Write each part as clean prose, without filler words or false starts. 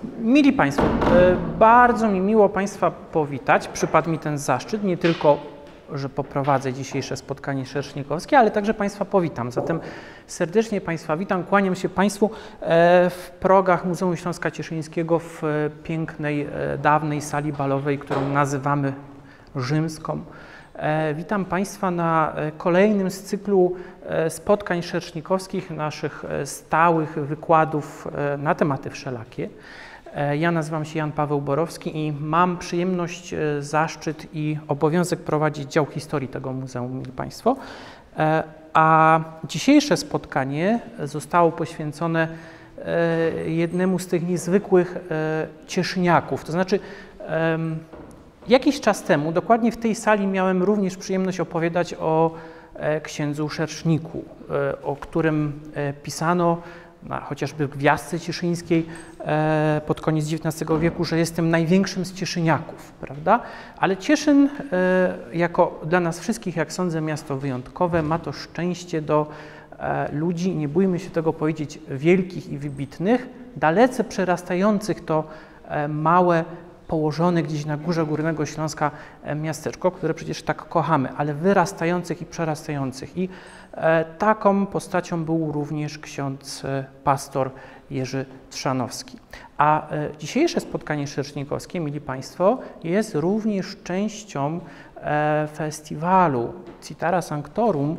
Mili Państwo, bardzo mi miło Państwa powitać. Przypadł mi ten zaszczyt, nie tylko, że poprowadzę dzisiejsze spotkanie szersznikowskie, ale także Państwa powitam. Zatem serdecznie Państwa witam, kłaniam się Państwu w progach Muzeum Śląska Cieszyńskiego w pięknej, dawnej sali balowej, którą nazywamy rzymską. Witam Państwa na kolejnym z cyklu spotkań szersznikowskich, naszych stałych wykładów na tematy wszelakie. Ja nazywam się Jan Paweł Borowski i mam przyjemność, zaszczyt i obowiązek prowadzić dział historii tego muzeum, mili Państwo. A dzisiejsze spotkanie zostało poświęcone jednemu z tych niezwykłych cieszyniaków. To znaczy, jakiś czas temu, dokładnie w tej sali, miałem również przyjemność opowiadać o księdzu Szerszniku, o którym pisano chociażby w Gwiazdce Cieszyńskiej pod koniec XIX wieku, że jestem największym z cieszyniaków, prawda? Ale Cieszyn, jako dla nas wszystkich, jak sądzę, miasto wyjątkowe, ma to szczęście do ludzi, nie bójmy się tego powiedzieć, wielkich i wybitnych, dalece przerastających to małe, położone gdzieś na górze Górnego Śląska miasteczko, które przecież tak kochamy, ale wyrastających i przerastających. I taką postacią był również ksiądz pastor Jerzy Trzanowski. A dzisiejsze spotkanie szersznikowskie, mili Państwo, jest również częścią festiwalu Cithara Sanctorum.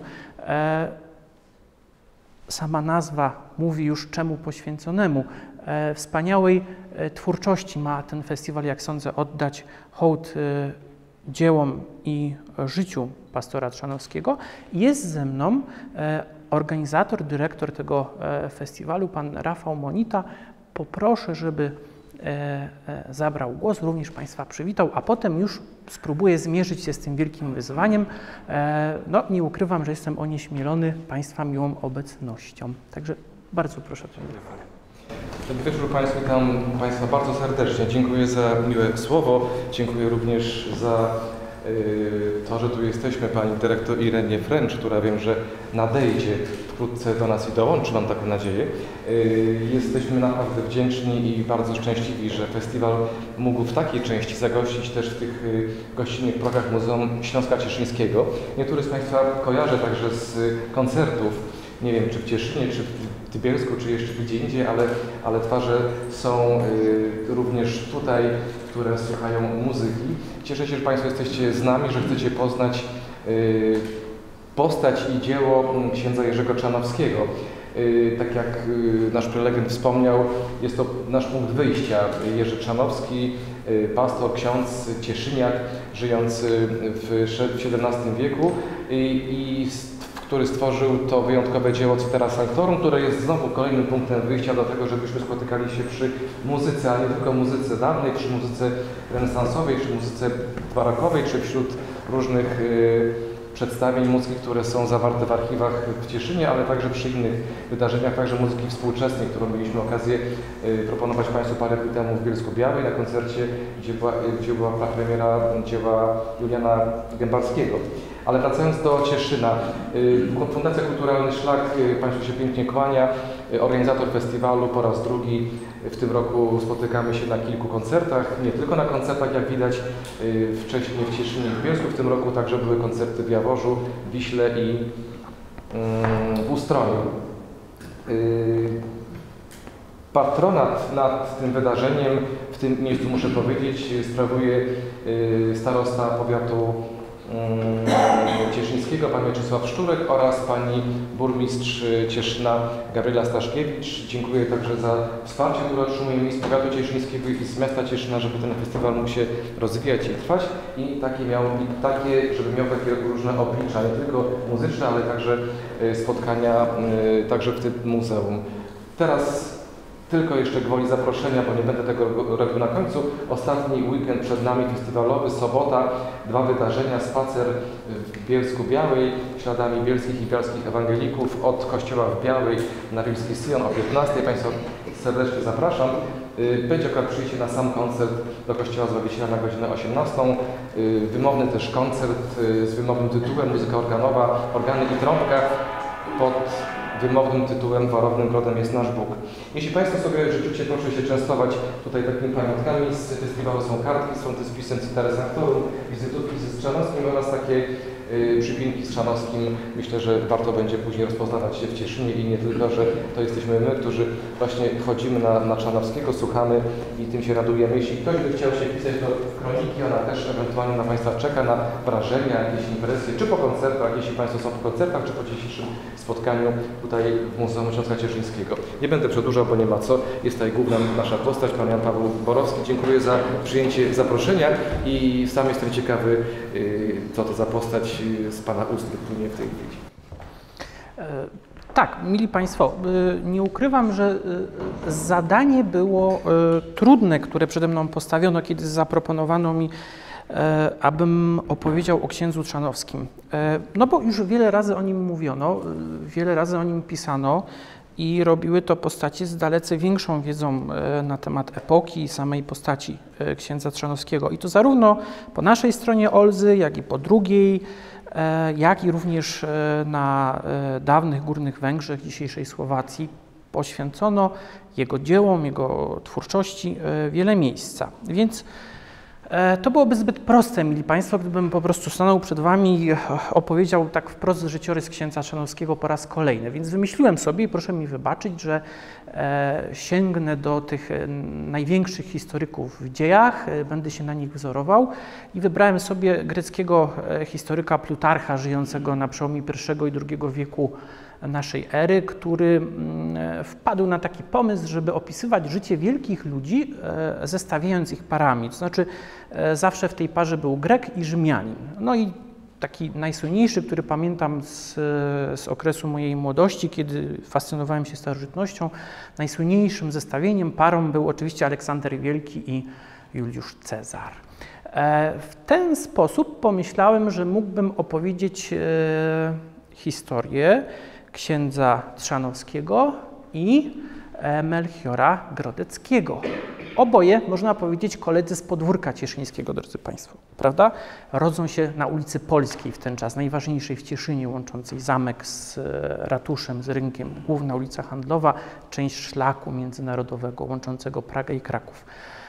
Sama nazwa mówi już czemu poświęconemu. Wspaniałej twórczości ma ten festiwal, jak sądzę, oddać hołd dziełom i życiu pastora Trzanowskiego. Jest ze mną organizator, dyrektor tego festiwalu, pan Rafał Monita. Poproszę, żeby zabrał głos, również Państwa przywitał, a potem już spróbuję zmierzyć się z tym wielkim wyzwaniem. No, nie ukrywam, że jestem onieśmielony Państwa miłą obecnością. Także bardzo proszę, panie Rafale. Dobry wieczór Państwu, witam Państwa bardzo serdecznie. Dziękuję za miłe słowo. Dziękuję również za to, że tu jesteśmy, pani dyrektor Irenie Fręcz, która wiem, że nadejdzie wkrótce do nas i dołączy, mam taką nadzieję. Jesteśmy naprawdę wdzięczni i bardzo szczęśliwi, że festiwal mógł w takiej części zagościć też w tych gościnnych progach Muzeum Śląska Cieszyńskiego. Niektórych z Państwa kojarzę także z koncertów, nie wiem, czy w Cieszynie, czy w Tybielsku, czy jeszcze gdzie indziej, ale twarze są również tutaj, które słuchają muzyki. Cieszę się, że Państwo jesteście z nami, że chcecie poznać postać i dzieło księdza Jerzego Trzanowskiego. Tak jak nasz prelegent wspomniał, jest to nasz punkt wyjścia. Jerzy Trzanowski, pastor, ksiądz, cieszyniak, żyjący w XVII wieku który stworzył to wyjątkowe dzieło Cithara Sanctorum, które jest znowu kolejnym punktem wyjścia do tego, żebyśmy spotykali się przy muzyce, ale nie tylko muzyce dawnej, przy muzyce renesansowej, przy muzyce barokowej, czy wśród różnych przedstawień muzyki, które są zawarte w archiwach w Cieszynie, ale także przy innych wydarzeniach, także muzyki współczesnej, którą mieliśmy okazję proponować Państwu parę dni temu w Bielsku-Białej na koncercie, gdzie była premiera dzieła Juliana Gębalskiego. Ale wracając do Cieszyna, Fundacja Kulturalny Szlak Państwu się pięknie kłania, organizator festiwalu po raz drugi. W tym roku spotykamy się na kilku koncertach, nie tylko na koncertach, jak widać wcześniej w Cieszynie i w Bielsku. W tym roku także były koncerty w Jaworzu, Wiśle i w Ustroniu. Patronat nad tym wydarzeniem, w tym miejscu muszę powiedzieć, sprawuje starosta powiatu cieszyńskiego, pan Mieczysław Szczurek oraz pani burmistrz Cieszyna Gabriela Staszkiewicz. Dziękuję także za wsparcie, które otrzymujemy z powiatu cieszyńskiego i z miasta Cieszyna, żeby ten festiwal mógł się rozwijać i trwać i żeby miał takie różne oblicza, nie tylko muzyczne, ale także spotkania także w tym muzeum. Teraz tylko jeszcze gwoli zaproszenia, bo nie będę tego robił na końcu. Ostatni weekend przed nami festiwalowy, sobota, 2 wydarzenia, spacer w Bielsku-Białej, śladami bielskich i bialskich ewangelików od kościoła w Białej na Wielki Sion o 15. Państwa serdecznie zapraszam. Będzie akurat przyjście na sam koncert do kościoła Zbawiciela na godzinę 18. Wymowny też koncert z wymownym tytułem, muzyka organowa, organy i trąbka pod wymownym tytułem Warownym Grodem jest nasz Bóg. Jeśli Państwo sobie życzycie, proszę się częstować tutaj takimi pamiątkami z festiwalu. Są kartki z frontyzpisem Citare Sanctorum, wizytówki z Trzanowskim oraz takie przypinki z Trzanowskim. Myślę, że warto będzie później rozpoznawać się w Cieszynie i nie tylko, że to jesteśmy my, którzy właśnie chodzimy na Trzanowskiego, słuchamy i tym się radujemy. Jeśli ktoś by chciał się wpisać do kroniki, ona też ewentualnie na Państwa czeka, na wrażenia, jakieś impresje, czy po koncertach, jeśli Państwo są po koncertach, czy po dzisiejszym spotkaniu tutaj w Muzeum Śląska Cieszyńskiego. Nie będę przedłużał, bo nie ma co. Jest tutaj główna nasza postać, pan Jan Paweł Borowski. Dziękuję za przyjęcie zaproszenia i sam jestem ciekawy, co to za postać z Pana ust wypłynie w tej chwili. Tak, mili Państwo, nie ukrywam, że zadanie było trudne, które przede mną postawiono, kiedy zaproponowano mi, abym opowiedział o księdzu Trzanowskim. No bo już wiele razy o nim mówiono, wiele razy o nim pisano i robiły to postacie z dalece większą wiedzą na temat epoki i samej postaci księdza Trzanowskiego. I to zarówno po naszej stronie Olzy, jak i po drugiej, jak i również na dawnych Górnych Węgrzech, dzisiejszej Słowacji, poświęcono jego dziełom, jego twórczości wiele miejsca. Więc to byłoby zbyt proste, mili Państwo, gdybym po prostu stanął przed Wami i opowiedział tak wprost życiorys księdza Trzanowskiego po raz kolejny. Więc wymyśliłem sobie, i proszę mi wybaczyć, że sięgnę do tych największych historyków w dziejach, będę się na nich wzorował i wybrałem sobie greckiego historyka Plutarcha, żyjącego na przełomie I i II wieku naszej ery, który wpadł na taki pomysł, żeby opisywać życie wielkich ludzi, zestawiając ich parami. To znaczy zawsze w tej parze był Grek i Rzymianin. No i taki najsłynniejszy, który pamiętam z okresu mojej młodości, kiedy fascynowałem się starożytnością, najsłynniejszym zestawieniem, parą był oczywiście Aleksander Wielki i Juliusz Cezar. W ten sposób pomyślałem, że mógłbym opowiedzieć historię księdza Trzanowskiego i Melchiora Grodeckiego. Oboje, można powiedzieć, koledzy z podwórka cieszyńskiego, drodzy Państwo, prawda? Rodzą się na ulicy Polskiej w ten czas, najważniejszej w Cieszynie, łączącej zamek z ratuszem, z rynkiem, główna ulica handlowa, część szlaku międzynarodowego łączącego Pragę i Kraków.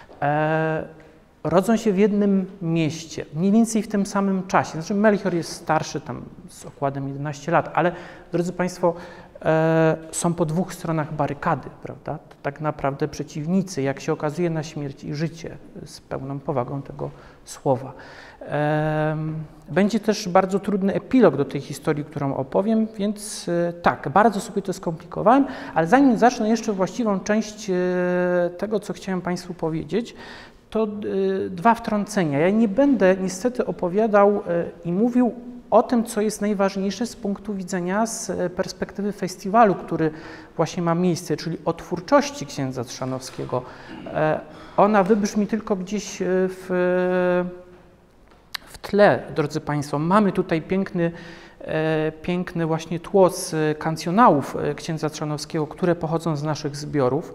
Rodzą się w jednym mieście, mniej więcej w tym samym czasie. Znaczy Melchior jest starszy, tam z okładem 11 lat, ale, drodzy Państwo, są po dwóch stronach barykady, prawda? To tak naprawdę przeciwnicy, jak się okazuje, na śmierć i życie, z pełną powagą tego słowa. Będzie też bardzo trudny epilog do tej historii, którą opowiem, więc tak, bardzo sobie to skomplikowałem, ale zanim zacznę jeszcze właściwą część tego, co chciałem Państwu powiedzieć, to dwa wtrącenia. Ja nie będę niestety opowiadał i mówił o tym, co jest najważniejsze z punktu widzenia, z perspektywy festiwalu, który właśnie ma miejsce, czyli o twórczości księdza Trzanowskiego. Ona wybrzmi tylko gdzieś w tle, drodzy Państwo. Mamy tutaj piękny właśnie tło z kancjonałów księdza Trzanowskiego, które pochodzą z naszych zbiorów,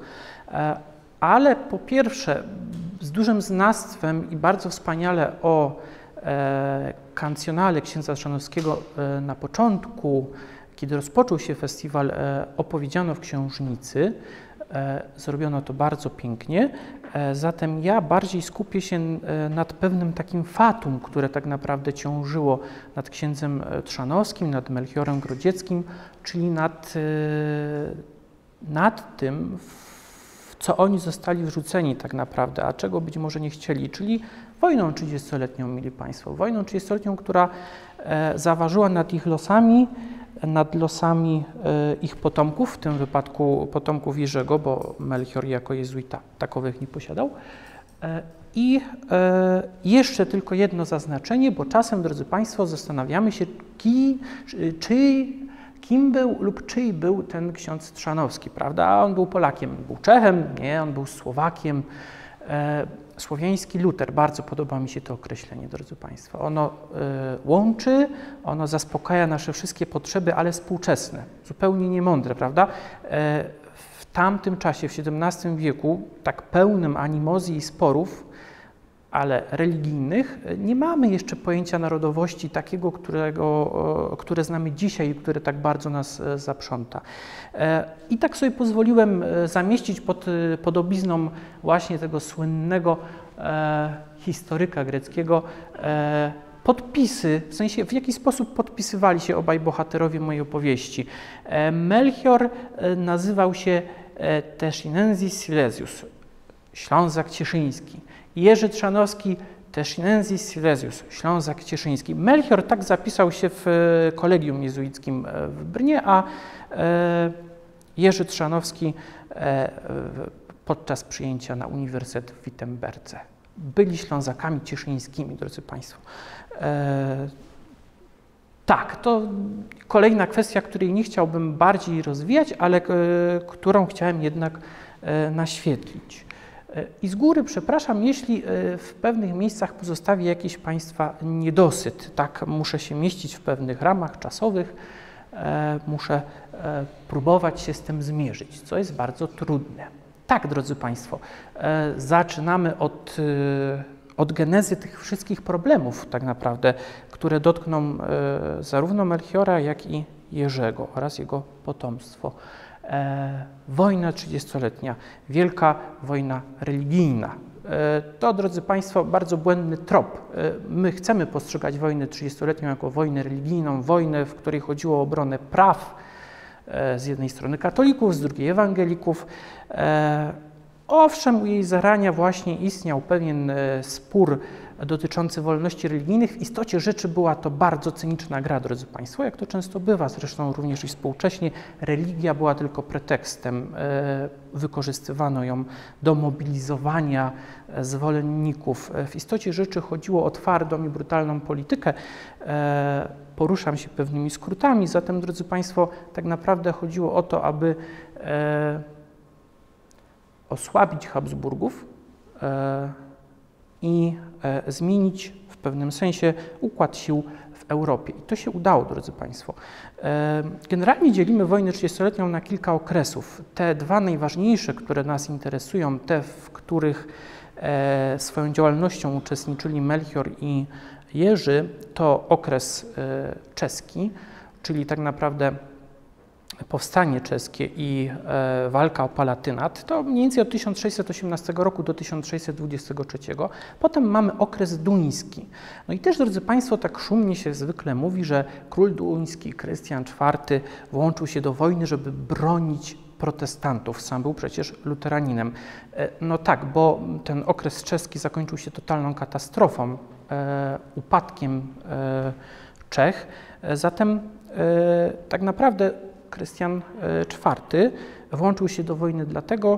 ale po pierwsze z dużym znawstwem i bardzo wspaniale o kancjonale księdza Trzanowskiego na początku, kiedy rozpoczął się festiwal, opowiedziano w Książnicy. Zrobiono to bardzo pięknie, zatem ja bardziej skupię się nad pewnym takim fatum, które tak naprawdę ciążyło nad księdzem Trzanowskim, nad Melchiorem Grodzieckim, czyli nad tym, w co oni zostali wrzuceni tak naprawdę, a czego być może nie chcieli, czyli wojną 30-letnią, mili Państwo, wojną 30-letnią, która zaważyła nad ich losami, nad losami ich potomków, w tym wypadku potomków Jerzego, bo Melchior jako jezuita takowych nie posiadał. I jeszcze tylko jedno zaznaczenie, bo czasem, drodzy Państwo, zastanawiamy się, kim był lub czyj był ten ksiądz Trzanowski, prawda? A on był Polakiem, był Czechem, nie, on był Słowakiem. Słowiański Luter, bardzo podoba mi się to określenie, drodzy Państwo. Ono łączy, ono zaspokaja nasze wszystkie potrzeby, ale współczesne, zupełnie niemądre, prawda? W tamtym czasie, w XVII wieku, tak pełnym animozji i sporów, ale religijnych, nie mamy jeszcze pojęcia narodowości takiego, które znamy dzisiaj i które tak bardzo nas zaprząta. I tak sobie pozwoliłem zamieścić pod podobizną właśnie tego słynnego historyka greckiego podpisy, w sensie w jaki sposób podpisywali się obaj bohaterowie mojej opowieści. Melchior nazywał się Teszinensis Silesius, Ślązak Cieszyński. Jerzy Trzanowski Teszinensis Silesius, Ślązak Cieszyński. Melchior tak zapisał się w kolegium jezuickim w Brnie, a Jerzy Trzanowski podczas przyjęcia na Uniwersytet w Wittenberdze. Byli Ślązakami cieszyńskimi, drodzy Państwo. Tak, to kolejna kwestia, której nie chciałbym bardziej rozwijać, ale którą chciałem jednak naświetlić. I z góry przepraszam, jeśli w pewnych miejscach pozostawi jakiś Państwa niedosyt. Tak, muszę się mieścić w pewnych ramach czasowych, muszę próbować się z tym zmierzyć, co jest bardzo trudne. Tak, drodzy Państwo, zaczynamy od genezy tych wszystkich problemów, tak naprawdę, które dotkną zarówno Melchiora, jak i Jerzego oraz jego potomstwo. Wojna 30-letnia, wielka wojna religijna. To, drodzy Państwo, bardzo błędny trop. My chcemy postrzegać wojnę 30-letnią jako wojnę religijną, wojnę, w której chodziło o obronę praw z jednej strony katolików, z drugiej ewangelików. Owszem, u jej zarania właśnie istniał pewien spór dotyczący wolności religijnych. W istocie rzeczy była to bardzo cyniczna gra, drodzy Państwo, jak to często bywa, zresztą również i współcześnie. Religia była tylko pretekstem, wykorzystywano ją do mobilizowania zwolenników. W istocie rzeczy chodziło o twardą i brutalną politykę. Poruszam się pewnymi skrótami, zatem, drodzy Państwo, tak naprawdę chodziło o to, aby osłabić Habsburgów i zmienić w pewnym sensie układ sił w Europie. I to się udało, drodzy Państwo. Generalnie dzielimy wojnę 30-letnią na kilka okresów. Te dwa najważniejsze, które nas interesują, te, w których swoją działalnością uczestniczyli Melchior i Jerzy, to okres czeski, czyli tak naprawdę powstanie czeskie i walka o Palatynat, to mniej więcej od 1618 roku do 1623. Potem mamy okres duński. No i też, drodzy Państwo, tak szumnie się zwykle mówi, że król duński, Krystian IV, włączył się do wojny, żeby bronić protestantów. Sam był przecież luteraninem. No tak, bo ten okres czeski zakończył się totalną katastrofą, upadkiem Czech. Zatem tak naprawdę Krystian IV włączył się do wojny dlatego,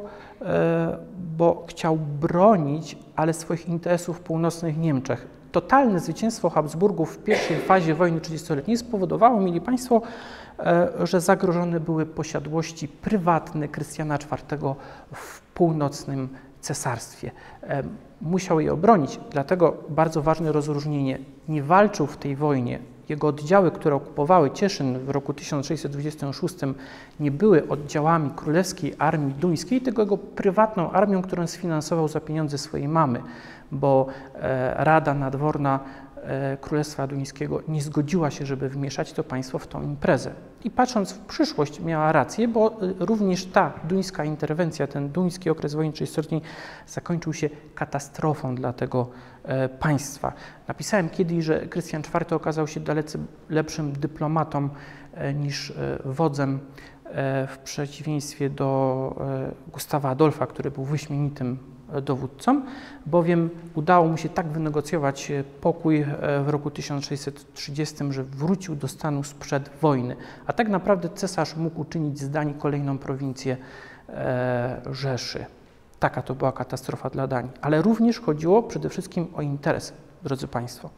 bo chciał bronić, ale swoich interesów w północnych Niemczech. Totalne zwycięstwo Habsburgów w pierwszej fazie wojny 30-letniej spowodowało, mieli Państwo, że zagrożone były posiadłości prywatne Krystiana IV w północnym cesarstwie. Musiał je obronić, dlatego bardzo ważne rozróżnienie. Nie walczył w tej wojnie. Jego oddziały, które okupowały Cieszyn w roku 1626, nie były oddziałami Królewskiej Armii Duńskiej, tylko jego prywatną armią, którą sfinansował za pieniądze swojej mamy, bo Rada Nadworna Królestwa Duńskiego nie zgodziła się, żeby wmieszać to państwo w tą imprezę. I patrząc w przyszłość miała rację, bo również ta duńska interwencja, ten duński okres wojny 30-letniej zakończył się katastrofą dla tego państwa. Napisałem kiedyś, że Krystian IV okazał się dalece lepszym dyplomatą niż wodzem, w przeciwieństwie do Gustawa Adolfa, który był wyśmienitym dowódcą, bowiem udało mu się tak wynegocjować pokój w roku 1630, że wrócił do stanu sprzed wojny. A tak naprawdę cesarz mógł uczynić z Danii kolejną prowincję Rzeszy. Taka to była katastrofa dla Danii. Ale również chodziło przede wszystkim o interes, drodzy Państwo.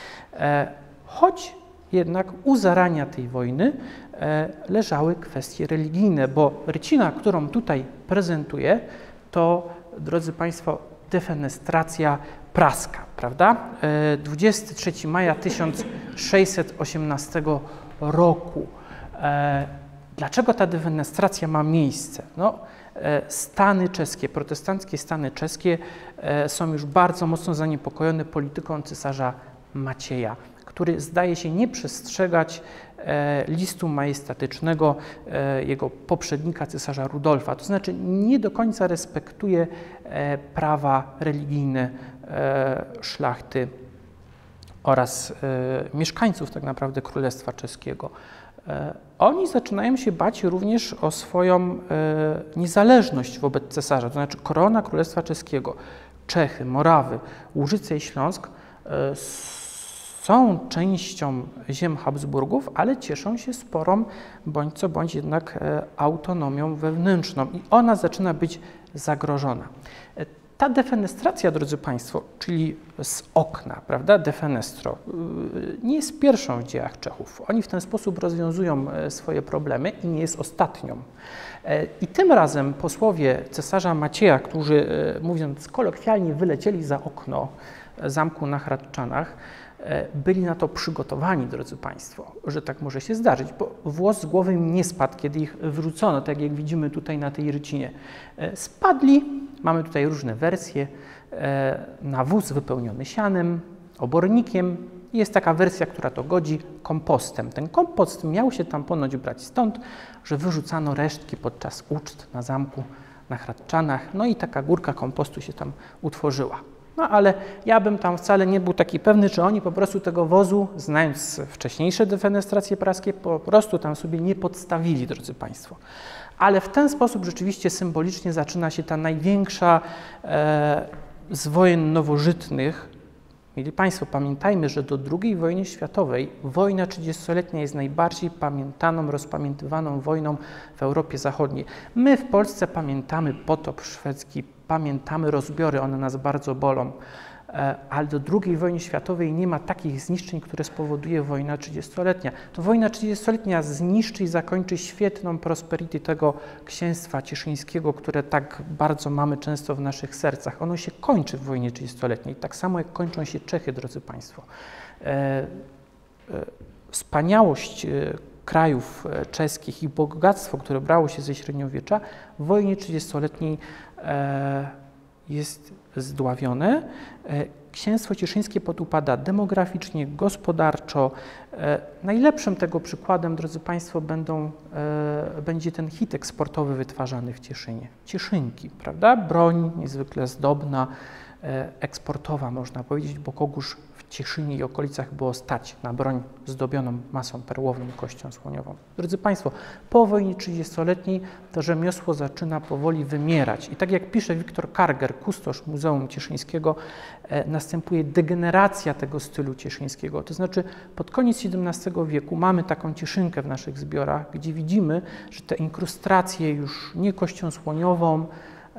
Choć jednak u zarania tej wojny leżały kwestie religijne, bo rycina, którą tutaj prezentuję, to, drodzy Państwo, defenestracja praska, prawda? 23 maja 1618 roku. Dlaczego ta defenestracja ma miejsce? No, Stany czeskie, protestanckie Stany czeskie są już bardzo mocno zaniepokojone polityką cesarza Macieja, który zdaje się nie przestrzegać listu majestatycznego jego poprzednika, cesarza Rudolfa. To znaczy nie do końca respektuje prawa religijne szlachty oraz mieszkańców tak naprawdę Królestwa Czeskiego. Oni zaczynają się bać również o swoją niezależność wobec cesarza, to znaczy korona Królestwa Czeskiego, Czechy, Morawy, Łużyce i Śląsk są częścią ziem Habsburgów, ale cieszą się sporą, bądź co bądź jednak autonomią wewnętrzną i ona zaczyna być zagrożona. Ta defenestracja, drodzy Państwo, czyli z okna, prawda, defenestro, nie jest pierwszą w dziejach Czechów. Oni w ten sposób rozwiązują swoje problemy i nie jest ostatnią. I tym razem posłowie cesarza Macieja, którzy, mówiąc kolokwialnie, wylecieli za okno zamku na Hradczanach, byli na to przygotowani, drodzy Państwo, że tak może się zdarzyć, bo włos z głowy im nie spadł, kiedy ich wrócono, tak jak widzimy tutaj na tej rycinie. Spadli, mamy tutaj różne wersje, na wóz wypełniony sianem, obornikiem. Jest taka wersja, która to godzi kompostem. Ten kompost miał się tam ponoć brać stąd, że wyrzucano resztki podczas uczt na zamku na Hradczanach, no i taka górka kompostu się tam utworzyła. No ale ja bym tam wcale nie był taki pewny, czy oni po prostu tego wozu, znając wcześniejsze defenestracje praskie, po prostu tam sobie nie podstawili, drodzy Państwo. Ale w ten sposób rzeczywiście symbolicznie zaczyna się ta największa z wojen nowożytnych. Mieli Państwo, pamiętajmy, że do II wojny światowej wojna 30-letnia jest najbardziej pamiętaną, rozpamiętywaną wojną w Europie Zachodniej. My w Polsce pamiętamy potop szwedzki, pamiętamy rozbiory, one nas bardzo bolą, ale do II wojny światowej nie ma takich zniszczeń, które spowoduje wojna 30-letnia. To wojna 30-letnia zniszczy i zakończy świetną prosperity tego księstwa cieszyńskiego, które tak bardzo mamy często w naszych sercach. Ono się kończy w wojnie 30-letniej, tak samo jak kończą się Czechy, drodzy Państwo. Wspaniałość krajów czeskich i bogactwo, które brało się ze średniowiecza, w wojnie 30-letniej jest zdławione. Księstwo cieszyńskie podupada demograficznie, gospodarczo. Najlepszym tego przykładem, drodzy Państwo, będzie ten hit eksportowy wytwarzany w Cieszynie. Cieszynki, prawda? Broń niezwykle zdobna, eksportowa, można powiedzieć, bo kogóż w Cieszynie i okolicach było stać na broń zdobioną masą perłową, kością słoniową. Drodzy Państwo, po wojnie 30-letniej to rzemiosło zaczyna powoli wymierać. I tak jak pisze Wiktor Karger, kustosz Muzeum Cieszyńskiego, następuje degeneracja tego stylu cieszyńskiego. To znaczy pod koniec XVII wieku mamy taką cieszynkę w naszych zbiorach, gdzie widzimy, że te inkrustracje już nie kością słoniową,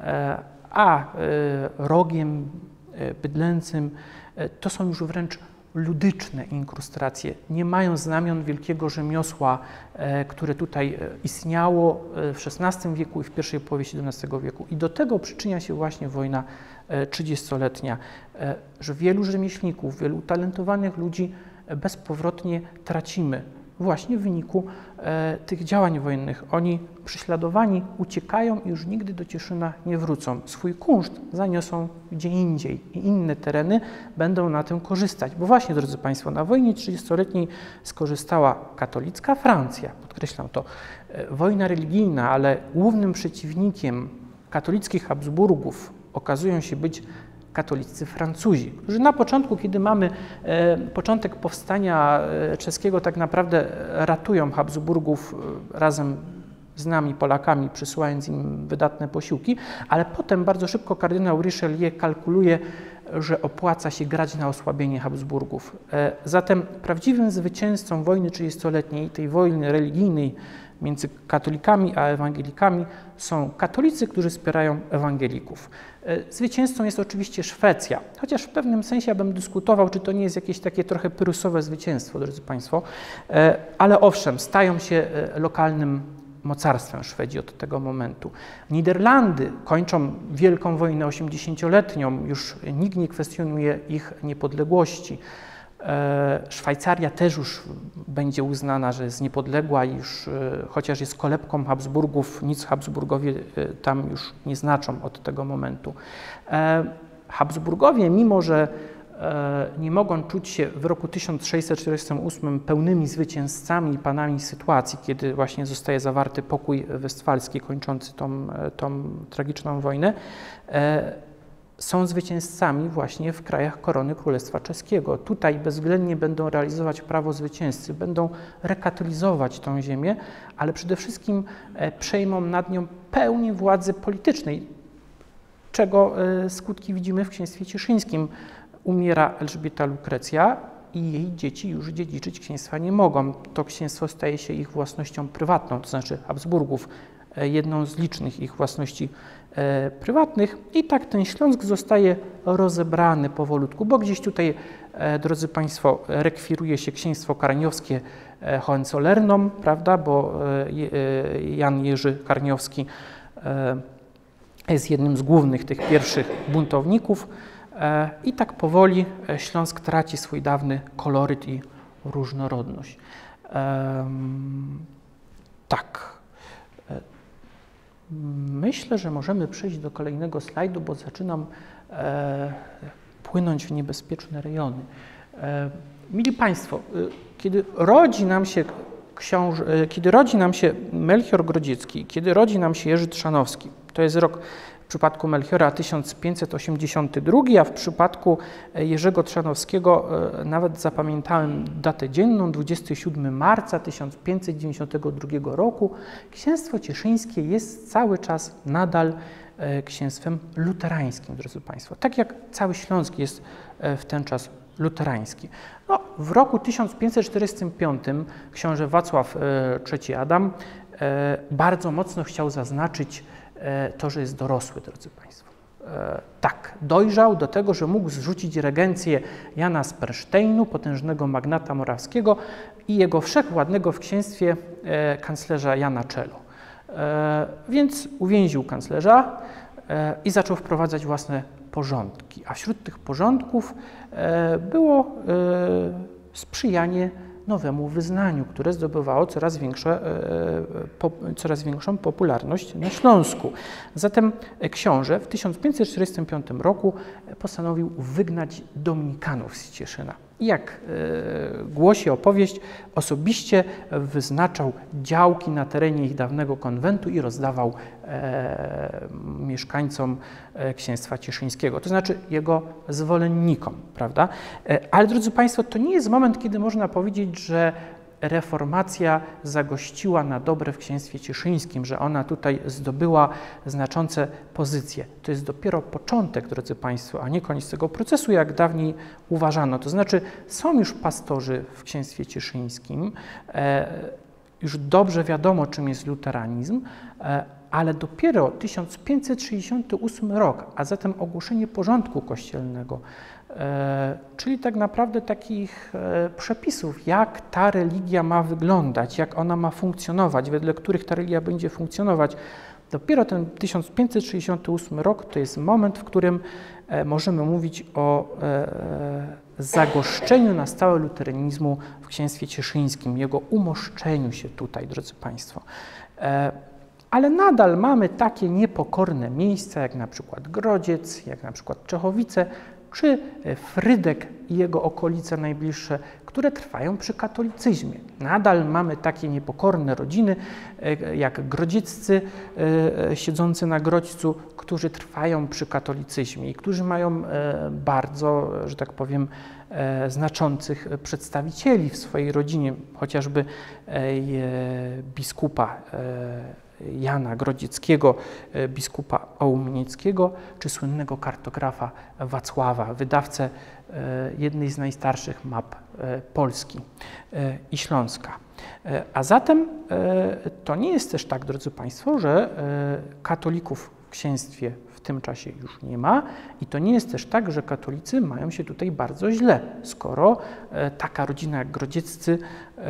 a rogiem bydlęcym, to są już wręcz ludyczne inkrustacje. Nie mają znamion wielkiego rzemiosła, które tutaj istniało w XVI wieku i w pierwszej połowie XVII wieku. I do tego przyczynia się właśnie wojna 30-letnia, że wielu rzemieślników, wielu talentowanych ludzi bezpowrotnie tracimy właśnie w wyniku tych działań wojennych. Oni prześladowani uciekają i już nigdy do Cieszyna nie wrócą. Swój kunszt zaniosą gdzie indziej i inne tereny będą na tym korzystać. Bo właśnie, drodzy Państwo, na wojnie 30-letniej skorzystała katolicka Francja, podkreślam to, wojna religijna, ale głównym przeciwnikiem katolickich Habsburgów okazują się być katolicy Francuzi, którzy na początku, kiedy mamy początek powstania czeskiego, tak naprawdę ratują Habsburgów razem z nami, Polakami, przysyłając im wydatne posiłki, ale potem bardzo szybko kardynał Richelieu kalkuluje, że opłaca się grać na osłabienie Habsburgów. Zatem prawdziwym zwycięzcą wojny 30-letniej, tej wojny religijnej między katolikami a ewangelikami, są katolicy, którzy wspierają ewangelików. Zwycięzcą jest oczywiście Szwecja, chociaż w pewnym sensie ja bym dyskutował, czy to nie jest jakieś takie trochę pyrrusowe zwycięstwo, drodzy Państwo, ale owszem, stają się lokalnym mocarstwem Szwedzi od tego momentu. Niderlandy kończą Wielką Wojnę 80-letnią, już nikt nie kwestionuje ich niepodległości. Szwajcaria też już będzie uznana, że jest niepodległa i już, chociaż jest kolebką Habsburgów, nic Habsburgowie tam już nie znaczą od tego momentu. Habsburgowie, mimo że nie mogą czuć się w roku 1648 pełnymi zwycięzcami i panami sytuacji, kiedy właśnie zostaje zawarty pokój westfalski kończący tą tragiczną wojnę, są zwycięzcami właśnie w krajach korony Królestwa Czeskiego. Tutaj bezwzględnie będą realizować prawo zwycięzcy, będą rekatolizować tą ziemię, ale przede wszystkim przejmą nad nią pełnię władzy politycznej, czego skutki widzimy w księstwie cieszyńskim. Umiera Elżbieta Lukrecja i jej dzieci już dziedziczyć księstwa nie mogą. To księstwo staje się ich własnością prywatną, to znaczy Habsburgów, jedną z licznych ich własności prywatnych. I tak ten Śląsk zostaje rozebrany powolutku, bo gdzieś tutaj, drodzy Państwo, rekwiruje się księstwo karniowskie Hohenzollernum, prawda, bo Jan Jerzy Karniowski jest jednym z głównych tych pierwszych buntowników. I tak powoli Śląsk traci swój dawny koloryt i różnorodność. Tak. Myślę, że możemy przejść do kolejnego slajdu, bo zaczynam płynąć w niebezpieczne rejony. Mili Państwo, kiedy rodzi nam się Melchior Grodziecki, kiedy rodzi nam się Jerzy Trzanowski, to jest rok w przypadku Melchiora 1582, a w przypadku Jerzego Trzanowskiego nawet zapamiętałem datę dzienną, 27 marca 1592 roku. Księstwo cieszyńskie jest cały czas nadal księstwem luterańskim, drodzy Państwo. Tak jak cały Śląsk jest w ten czas luterański. No, w roku 1545 książę Wacław III Adam bardzo mocno chciał zaznaczyć to, że jest dorosły, drodzy Państwo. Tak, dojrzał do tego, że mógł zrzucić regencję Jana z Persztejnu, potężnego magnata morawskiego i jego wszechwładnego w księstwie kanclerza Jana Czelo. Więc uwięził kanclerza i zaczął wprowadzać własne porządki, a wśród tych porządków było sprzyjanie nowemu wyznaniu, które zdobywało coraz większą popularność na Śląsku. Zatem książę w 1545 roku postanowił wygnać dominikanów z Cieszyna. I jak głosi opowieść, osobiście wyznaczał działki na terenie ich dawnego konwentu i rozdawał mieszkańcom księstwa cieszyńskiego, to znaczy jego zwolennikom, prawda? Ale drodzy Państwo, to nie jest moment, kiedy można powiedzieć, że reformacja zagościła na dobre w księstwie cieszyńskim, że ona tutaj zdobyła znaczące pozycje. To jest dopiero początek, drodzy Państwo, a nie koniec tego procesu, jak dawniej uważano. To znaczy są już pastorzy w księstwie cieszyńskim, już dobrze wiadomo, czym jest luteranizm, ale dopiero 1568 rok, a zatem ogłoszenie porządku kościelnego, czyli tak naprawdę takich przepisów, jak ta religia ma wyglądać, jak ona ma funkcjonować, wedle których ta religia będzie funkcjonować. Dopiero ten 1568 rok to jest moment, w którym możemy mówić o zagoszczeniu na stałe luteranizmu w księstwie cieszyńskim, jego umoszczeniu się tutaj, drodzy Państwo. Ale nadal mamy takie niepokorne miejsca, jak na przykład Grodziec, jak na przykład Czechowice, czy Frydek i jego okolice najbliższe, które trwają przy katolicyzmie. Nadal mamy takie niepokorne rodziny, jak grodzieccy siedzący na Grodźcu, którzy trwają przy katolicyzmie i którzy mają bardzo, że tak powiem, znaczących przedstawicieli w swojej rodzinie, chociażby biskupa Jana Grodzieckiego, biskupa Ołmieckiego, czy słynnego kartografa Wacława, wydawcę jednej z najstarszych map Polski i Śląska. A zatem to nie jest też tak, drodzy Państwo, że katolików w księstwie w tym czasie już nie ma i to nie jest też tak, że katolicy mają się tutaj bardzo źle, skoro taka rodzina jak Grodzieccy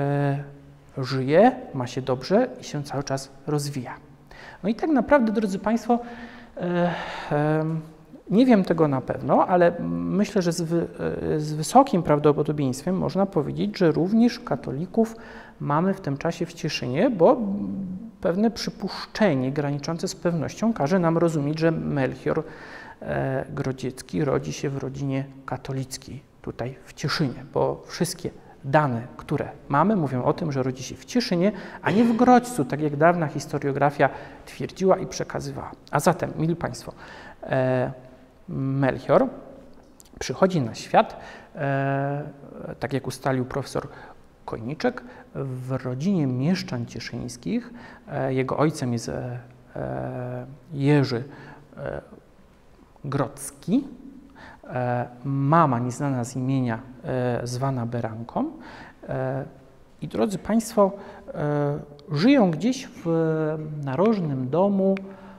żyje, ma się dobrze i się cały czas rozwija. No i tak naprawdę, drodzy Państwo, Nie wiem tego na pewno, ale myślę, że z wysokim prawdopodobieństwem można powiedzieć, że również katolików mamy w tym czasie w Cieszynie, bo pewne przypuszczenie graniczące z pewnością każe nam rozumieć, że Melchior Grodziecki rodzi się w rodzinie katolickiej tutaj w Cieszynie, bo wszystkie dane, które mamy, mówią o tym, że rodzi się w Cieszynie, a nie w Grodźcu, tak jak dawna historiografia twierdziła i przekazywała. A zatem, mili Państwo, Melchior przychodzi na świat, tak jak ustalił profesor Kojniczek, w rodzinie mieszczan cieszyńskich. Jego ojcem jest Jerzy Grodzki, mama nieznana z imienia, zwana Beranką. I drodzy Państwo, żyją gdzieś w narożnym domu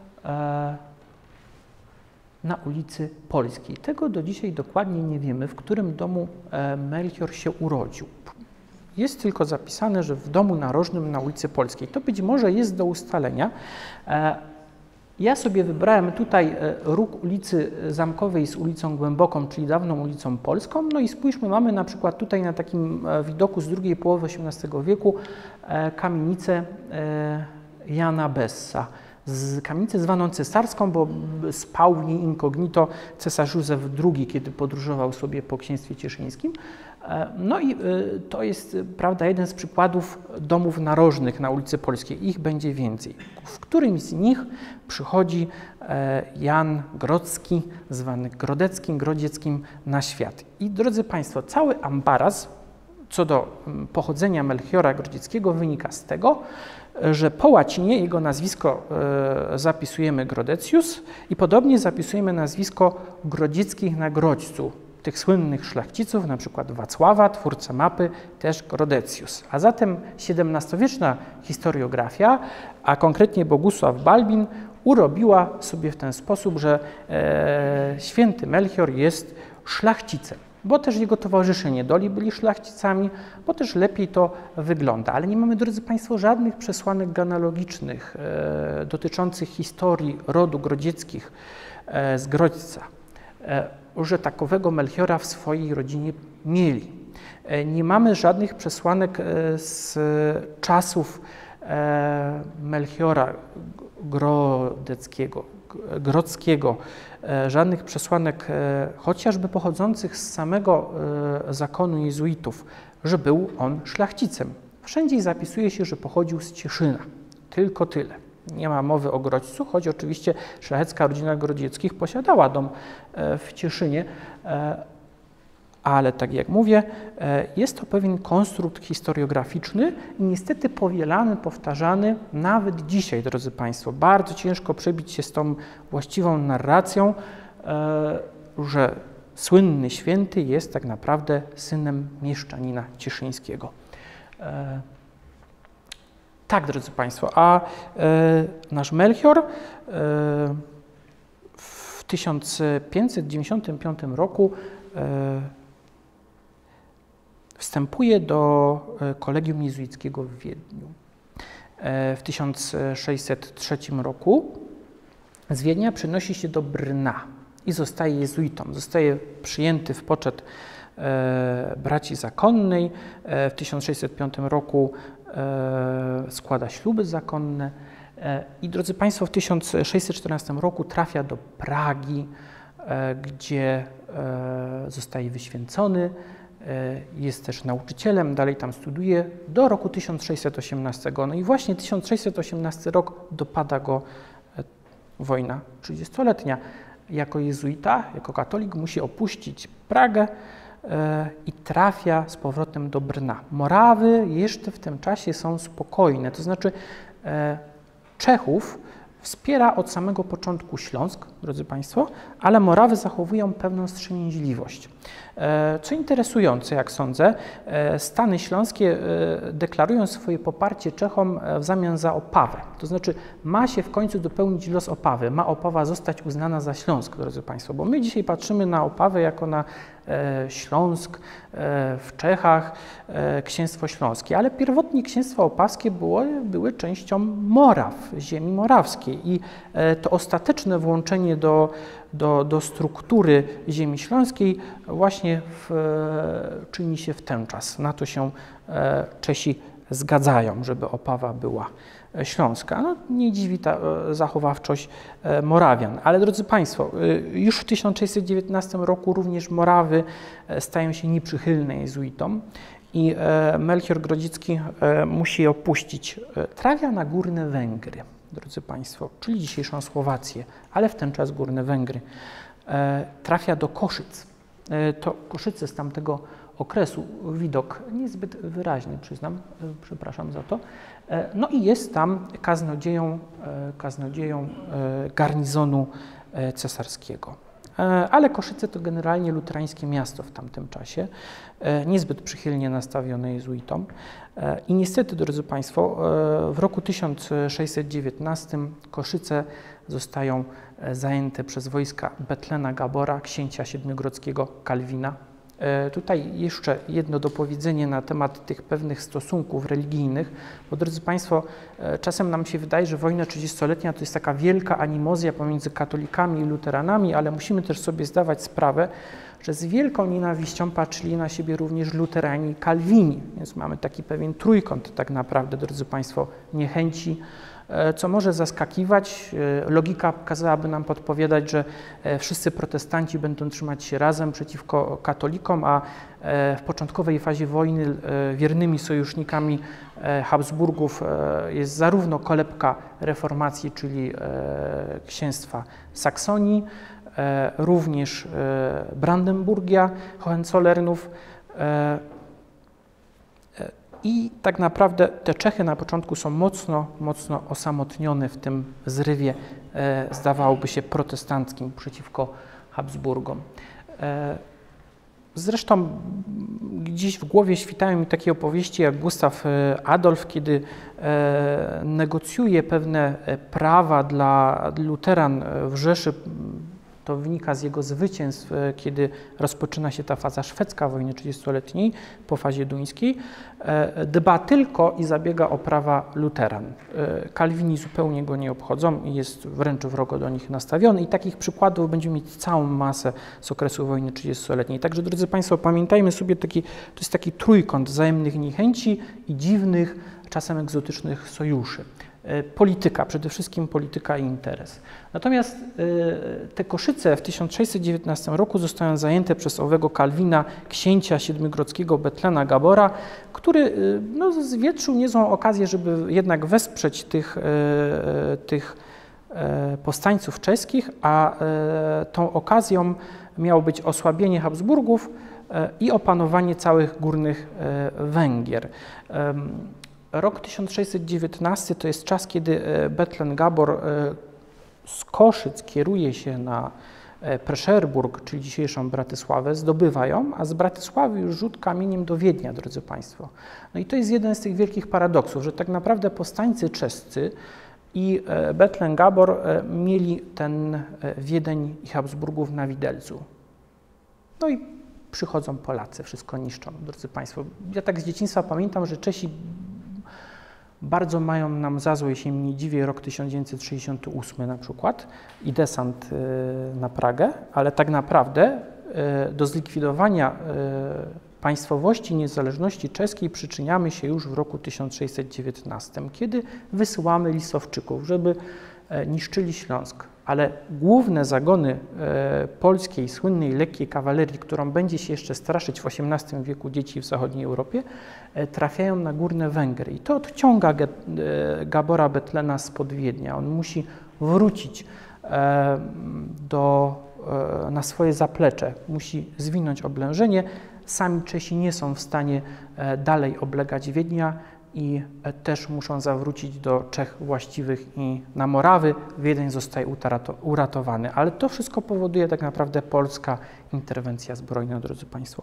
na ulicy Polskiej. Tego do dzisiaj dokładnie nie wiemy, w którym domu Melchior się urodził. Jest tylko zapisane, że w domu narożnym na ulicy Polskiej. To być może jest do ustalenia. Ja sobie wybrałem tutaj róg ulicy Zamkowej z ulicą Głęboką, czyli dawną ulicą Polską. No i spójrzmy, mamy na przykład tutaj na takim widoku z drugiej połowy XVIII wieku kamienicę Jana Bessa. Kamienicę zwaną cesarską, bo spał w niej incognito cesarz Józef II, kiedy podróżował sobie po księstwie cieszyńskim. No i to jest, prawda, jeden z przykładów domów narożnych na ulicy Polskiej. Ich będzie więcej. W którymś z nich przychodzi Jan Grodzki, zwany Grodeckim, Grodzieckim, na świat. I drodzy Państwo, cały ambaraz co do pochodzenia Melchiora Grodzieckiego wynika z tego, że po łacinie jego nazwisko zapisujemy Grodecius i podobnie zapisujemy nazwisko Grodzieckich na Grodźcu, tych słynnych szlachciców, na przykład Wacława, twórca mapy, też Grodecius. A zatem XVII-wieczna historiografia, a konkretnie Bogusław Balbin, urobiła sobie w ten sposób, że święty Melchior jest szlachcicem, bo też jego towarzysze niedoli byli szlachcicami, bo też lepiej to wygląda. Ale nie mamy, drodzy Państwo, żadnych przesłanek genealogicznych dotyczących historii rodu Grodzieckich z Grodźca, że takowego Melchiora w swojej rodzinie mieli. Nie mamy żadnych przesłanek z czasów Melchiora Grodzkiego, żadnych przesłanek chociażby pochodzących z samego zakonu jezuitów, że był on szlachcicem. Wszędzie zapisuje się, że pochodził z Cieszyna. Tylko tyle. Nie ma mowy o Grodźcu, choć oczywiście szlachecka rodzina Grodzieckich posiadała dom w Cieszynie, ale tak jak mówię, jest to pewien konstrukt historiograficzny i niestety powielany, powtarzany nawet dzisiaj, drodzy Państwo. Bardzo ciężko przebić się z tą właściwą narracją, że słynny święty jest tak naprawdę synem mieszczanina cieszyńskiego. Tak, drodzy Państwo, a nasz Melchior w 1595 roku wstępuje do kolegium jezuickiego w Wiedniu. W 1603 roku z Wiednia przenosi się do Brna i zostaje jezuitą. Zostaje przyjęty w poczet braci zakonnej. W 1605 roku składa śluby zakonne i, drodzy Państwo, w 1614 roku trafia do Pragi, gdzie zostaje wyświęcony. Jest też nauczycielem, dalej tam studiuje do roku 1618. No i właśnie 1618 rok dopada go wojna 30-letnia. Jako jezuita, jako katolik musi opuścić Pragę i trafia z powrotem do Brna. Morawy jeszcze w tym czasie są spokojne, to znaczy Czechów wspiera od samego początku Śląsk, drodzy Państwo, ale Morawy zachowują pewną wstrzemięźliwość. Co interesujące, jak sądzę, Stany Śląskie deklarują swoje poparcie Czechom w zamian za Opawę. To znaczy ma się w końcu dopełnić los Opawy, ma Opawa zostać uznana za Śląsk, drodzy Państwo, bo my dzisiaj patrzymy na Opawę jako na Śląsk w Czechach, Księstwo Śląskie, ale pierwotnie księstwa opawskie były częścią Moraw, ziemi morawskiej i to ostateczne włączenie do do struktury ziemi śląskiej właśnie czyni się w ten czas. Na to się Czesi zgadzają, żeby Opawa była śląska. No, nie dziwi ta zachowawczość Morawian. Ale drodzy Państwo, już w 1619 roku również Morawy stają się nieprzychylne jezuitom i Melchior Grodzicki musi je opuścić. Trafia na Górne Węgry, drodzy Państwo, czyli dzisiejszą Słowację, ale w ten czas Górne Węgry. Trafia do Koszyc. To Koszyce z tamtego okresu, widok niezbyt wyraźny, przyznam, przepraszam za to. No i jest tam kaznodzieją garnizonu cesarskiego. Ale Koszyce to generalnie luterańskie miasto w tamtym czasie, niezbyt przychylnie nastawione jezuitom. I niestety, drodzy Państwo, w roku 1619 Koszyce zostają zajęte przez wojska Bethlena Gabora, księcia siedmiogrodzkiego Kalwina. Tutaj jeszcze jedno dopowiedzenie na temat tych pewnych stosunków religijnych, bo drodzy Państwo, czasem nam się wydaje, że wojna 30-letnia to jest taka wielka animozja pomiędzy katolikami i luteranami, ale musimy też sobie zdawać sprawę, że z wielką nienawiścią patrzyli na siebie również luterani i kalwini, więc mamy taki pewien trójkąt tak naprawdę, drodzy Państwo, niechęci, co może zaskakiwać. Logika kazałaby nam podpowiadać, że wszyscy protestanci będą trzymać się razem przeciwko katolikom, a w początkowej fazie wojny wiernymi sojusznikami Habsburgów jest zarówno kolebka reformacji, czyli księstwa Saksonii, również Brandenburgia, Hohenzollernów. I tak naprawdę te Czechy na początku są mocno osamotnione w tym zrywie, zdawałoby się, protestanckim przeciwko Habsburgom. Zresztą gdzieś w głowie świtają mi takie opowieści jak Gustaw Adolf, kiedy negocjuje pewne prawa dla luteran w Rzeszy. To wynika z jego zwycięstw, kiedy rozpoczyna się ta faza szwedzka wojny 30-letniej po fazie duńskiej. Dba tylko i zabiega o prawa luteran. Kalwini zupełnie go nie obchodzą i jest wręcz wrogo do nich nastawiony. I takich przykładów będziemy mieć całą masę z okresu wojny 30-letniej. Także, drodzy Państwo, pamiętajmy sobie, to jest taki trójkąt wzajemnych niechęci i dziwnych, czasem egzotycznych sojuszy. Polityka, przede wszystkim polityka i interes. Natomiast te Koszyce w 1619 roku zostają zajęte przez owego Kalwina, księcia siedmiogrodzkiego Bethlena Gabora, który zwietrzył niezłą okazję, żeby jednak wesprzeć tych powstańców czeskich, a tą okazją miało być osłabienie Habsburgów i opanowanie całych Górnych Węgier. Rok 1619 to jest czas, kiedy Bethlen Gabor z Koszyc kieruje się na Przeszerburg, czyli dzisiejszą Bratysławę, zdobywa ją, a z Bratysławy już rzut kamieniem do Wiednia, drodzy Państwo. No i to jest jeden z tych wielkich paradoksów, że tak naprawdę powstańcy czescy i Bethlen Gabor mieli ten Wiedeń i Habsburgów na widelcu. No i przychodzą Polacy, wszystko niszczą, drodzy Państwo. Ja tak z dzieciństwa pamiętam, że Czesi bardzo mają nam za złe, jeśli mnie nie dziwię, rok 1968 na przykład i desant na Pragę, ale tak naprawdę do zlikwidowania państwowości, niezależności czeskiej przyczyniamy się już w roku 1619, kiedy wysyłamy lisowczyków, żeby niszczyli Śląsk. Ale główne zagony polskiej, słynnej lekkiej kawalerii, którą będzie się jeszcze straszyć w XVIII wieku dzieci w zachodniej Europie, trafiają na Górne Węgry. I to odciąga Gabora Bethlena spod Wiednia. On musi wrócić na swoje zaplecze, musi zwinąć oblężenie. Sami Czesi nie są w stanie dalej oblegać Wiednia i też muszą zawrócić do Czech właściwych i na Morawy. Wiedeń zostaje uratowany. Ale to wszystko powoduje tak naprawdę polska interwencja zbrojna, drodzy Państwo.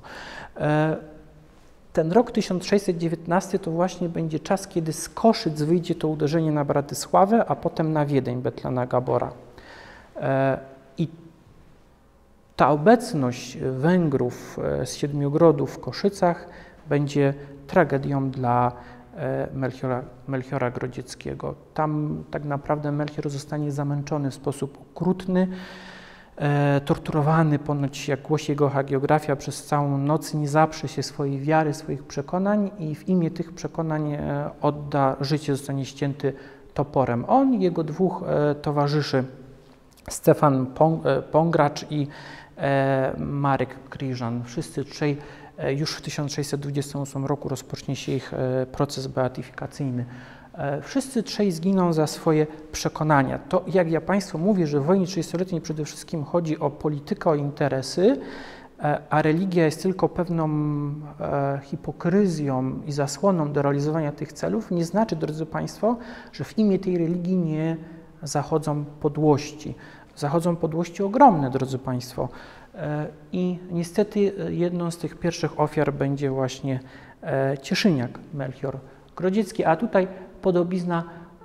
Ten rok 1619 to właśnie będzie czas, kiedy z Koszyc wyjdzie to uderzenie na Bratysławę, a potem na Wiedeń Bethlena Gabora. I ta obecność Węgrów z Siedmiogrodu w Koszycach będzie tragedią dla Melchiora Grodzieckiego. Tam tak naprawdę Melchior zostanie zamęczony w sposób okrutny. torturowany ponoć, jak głosi jego hagiografia, przez całą noc, nie zaprze się swojej wiary, swoich przekonań i w imię tych przekonań odda życie, zostanie ścięty toporem. On i jego dwóch towarzyszy, Stefan Pongracz i Marek Kryżan, wszyscy trzej, już w 1628 roku rozpocznie się ich proces beatyfikacyjny. Wszyscy trzej zginą za swoje przekonania. To, jak ja Państwu mówię, że w wojnie 30-letniej przede wszystkim chodzi o politykę, o interesy, a religia jest tylko pewną hipokryzją i zasłoną do realizowania tych celów, nie znaczy, drodzy Państwo, że w imię tej religii nie zachodzą podłości. Zachodzą podłości ogromne, drodzy Państwo. I niestety jedną z tych pierwszych ofiar będzie właśnie Cieszyniak Melchior Grodziecki, a tutaj podobizna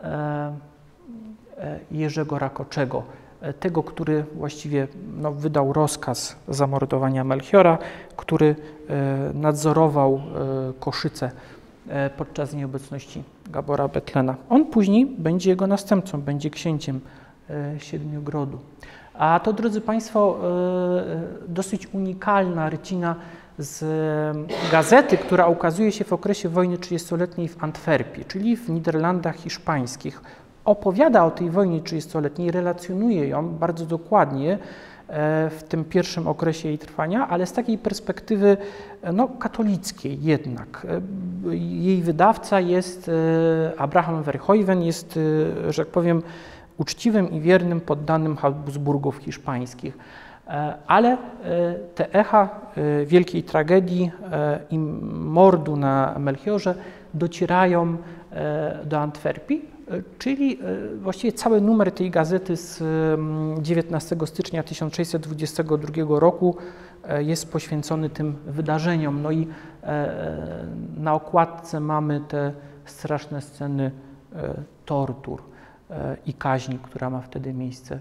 Jerzego Rakoczego, tego, który właściwie wydał rozkaz zamordowania Melchiora, który nadzorował Koszyce podczas nieobecności Gabora Bethlena. On później będzie jego następcą, będzie księciem Siedmiogrodu. A to, drodzy Państwo, dosyć unikalna rycina z gazety, która ukazuje się w okresie wojny 30-letniej w Antwerpii, czyli w Niderlandach hiszpańskich. Opowiada o tej wojnie 30-letniej, relacjonuje ją bardzo dokładnie w tym pierwszym okresie jej trwania, ale z takiej perspektywy katolickiej jednak. Jej wydawca jest Abraham Verhoeven, jest, że tak powiem, uczciwym i wiernym poddanym Habsburgów hiszpańskich. Ale te echa wielkiej tragedii i mordu na Melchiorze docierają do Antwerpii, czyli właściwie cały numer tej gazety z 19 stycznia 1622 roku jest poświęcony tym wydarzeniom. No i na okładce mamy te straszne sceny tortur i kaźni, która ma wtedy miejsce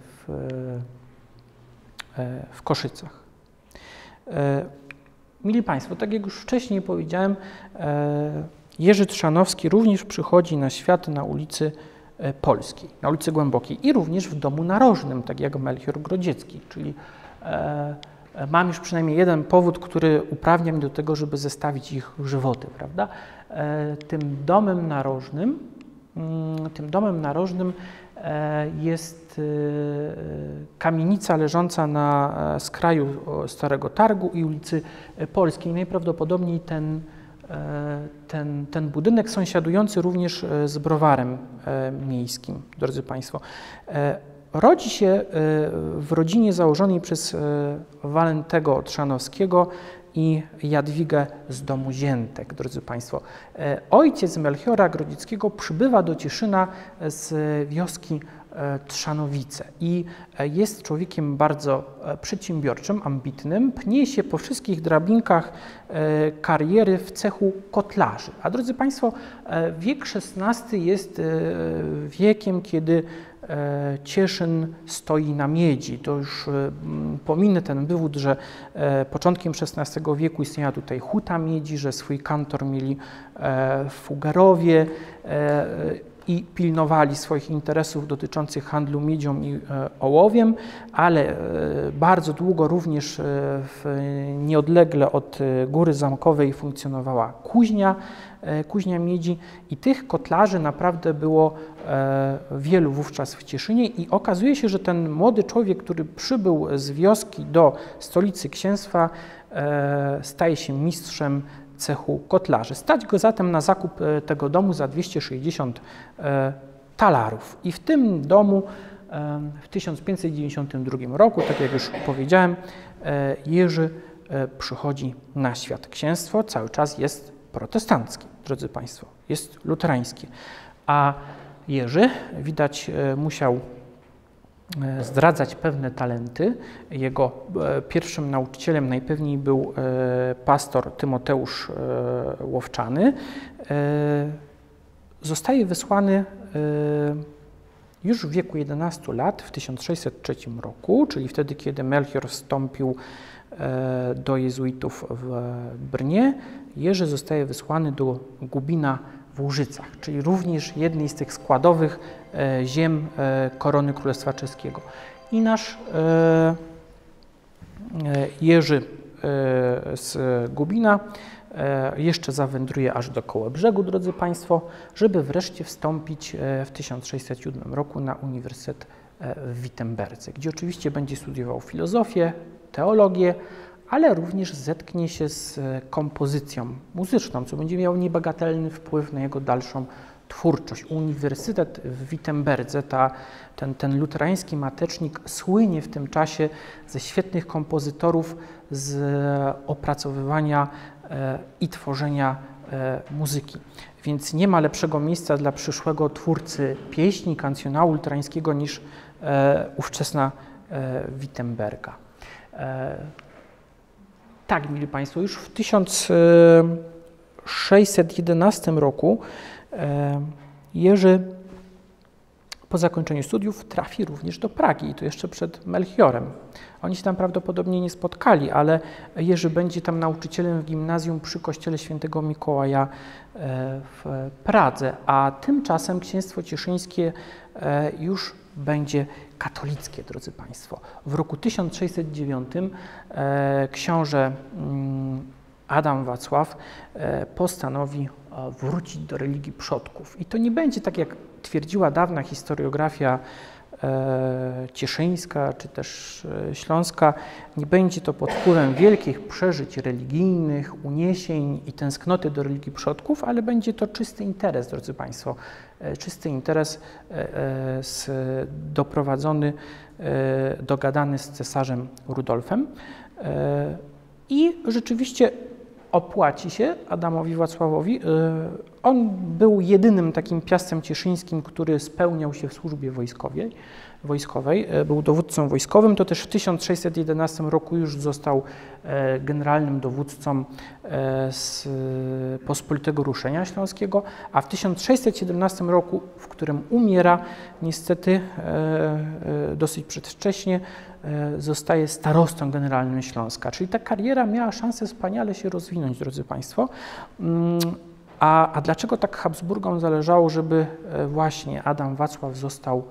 w Koszycach. Mili Państwo, tak jak już wcześniej powiedziałem, Jerzy Trzanowski również przychodzi na świat na ulicy Polskiej, na ulicy Głębokiej i również w domu narożnym, tak jak Melchior Grodziecki, czyli mam już przynajmniej jeden powód, który uprawnia mnie do tego, żeby zestawić ich żywoty, prawda? Tym domem narożnym jest kamienica leżąca na skraju Starego Targu i ulicy Polskiej. Najprawdopodobniej ten budynek sąsiadujący również z browarem miejskim, drodzy Państwo. Rodzi się w rodzinie założonej przez Walentego Trzanowskiego i Jadwigę z domu Ziętek, drodzy Państwo. Ojciec Melchiora Grodzieckiego przybywa do Cieszyna z wioski Trzanowice i jest człowiekiem bardzo przedsiębiorczym, ambitnym, pnie się po wszystkich drabinkach kariery w cechu kotlarzy. A drodzy Państwo, wiek XVI jest wiekiem, kiedy Cieszyn stoi na miedzi. To już pominę ten wywód, że początkiem XVI wieku istniała tutaj huta miedzi, że swój kantor mieli Fuggerowie i pilnowali swoich interesów dotyczących handlu miedzią i ołowiem, ale bardzo długo również nieodlegle od Góry Zamkowej funkcjonowała kuźnia miedzi i tych kotlarzy naprawdę było wielu wówczas w Cieszynie i okazuje się, że ten młody człowiek, który przybył z wioski do stolicy księstwa, staje się mistrzem cechu kotlarzy. Stać go zatem na zakup tego domu za 260 talarów. I w tym domu w 1592 roku, tak jak już powiedziałem, Jerzy przychodzi na świat. Księstwo cały czas jest protestanckie, drodzy Państwo, jest luterańskie. A Jerzy, widać, musiał zdradzać pewne talenty. Jego pierwszym nauczycielem najpewniej był pastor Tymoteusz Łowczany. Zostaje wysłany już w wieku 11 lat, w 1603 roku, czyli wtedy, kiedy Melchior wstąpił do jezuitów w Brnie. Jerzy zostaje wysłany do Gubina w Łużycach, czyli również jednej z tych składowych ziem korony Królestwa Czeskiego. I nasz Jerzy z Gubina jeszcze zawędruje aż do Kołobrzegu, drodzy Państwo, żeby wreszcie wstąpić w 1607 roku na Uniwersytet w Wittenberdze, gdzie oczywiście będzie studiował filozofię, teologię, ale również zetknie się z kompozycją muzyczną, co będzie miało niebagatelny wpływ na jego dalszą twórczość. Uniwersytet w Wittenberdze, ten luterański matecznik słynie w tym czasie ze świetnych kompozytorów, z opracowywania i tworzenia muzyki. Więc nie ma lepszego miejsca dla przyszłego twórcy pieśni, kancjonału luterańskiego niż ówczesna Wittenberga. Tak, mili Państwo, już w 1611 roku Jerzy po zakończeniu studiów trafi również do Pragi i to jeszcze przed Melchiorem. Oni się tam prawdopodobnie nie spotkali, ale Jerzy będzie tam nauczycielem w gimnazjum przy kościele świętego Mikołaja w Pradze, a tymczasem księstwo cieszyńskie już będzie katolickie, drodzy Państwo. W roku 1609 książę Adam Wacław postanowi wrócić do religii przodków. I to nie będzie tak, jak twierdziła dawna historiografia cieszyńska czy też śląska, nie będzie to pod wpływem wielkich przeżyć religijnych, uniesień i tęsknoty do religii przodków, ale będzie to czysty interes, drodzy Państwo, czysty interes doprowadzony, dogadany z cesarzem Rudolfem i rzeczywiście opłaci się Adamowi Wacławowi. On był jedynym takim piastem cieszyńskim, który spełniał się w służbie wojskowej. Był dowódcą wojskowym. To też w 1611 roku już został generalnym dowódcą z Pospolitego Ruszenia Śląskiego, a w 1617 roku, w którym umiera, niestety dosyć przedwcześnie, zostaje starostą generalnym Śląska. Czyli ta kariera miała szansę wspaniale się rozwinąć, drodzy Państwo. A dlaczego tak Habsburgom zależało, żeby właśnie Adam Wacław został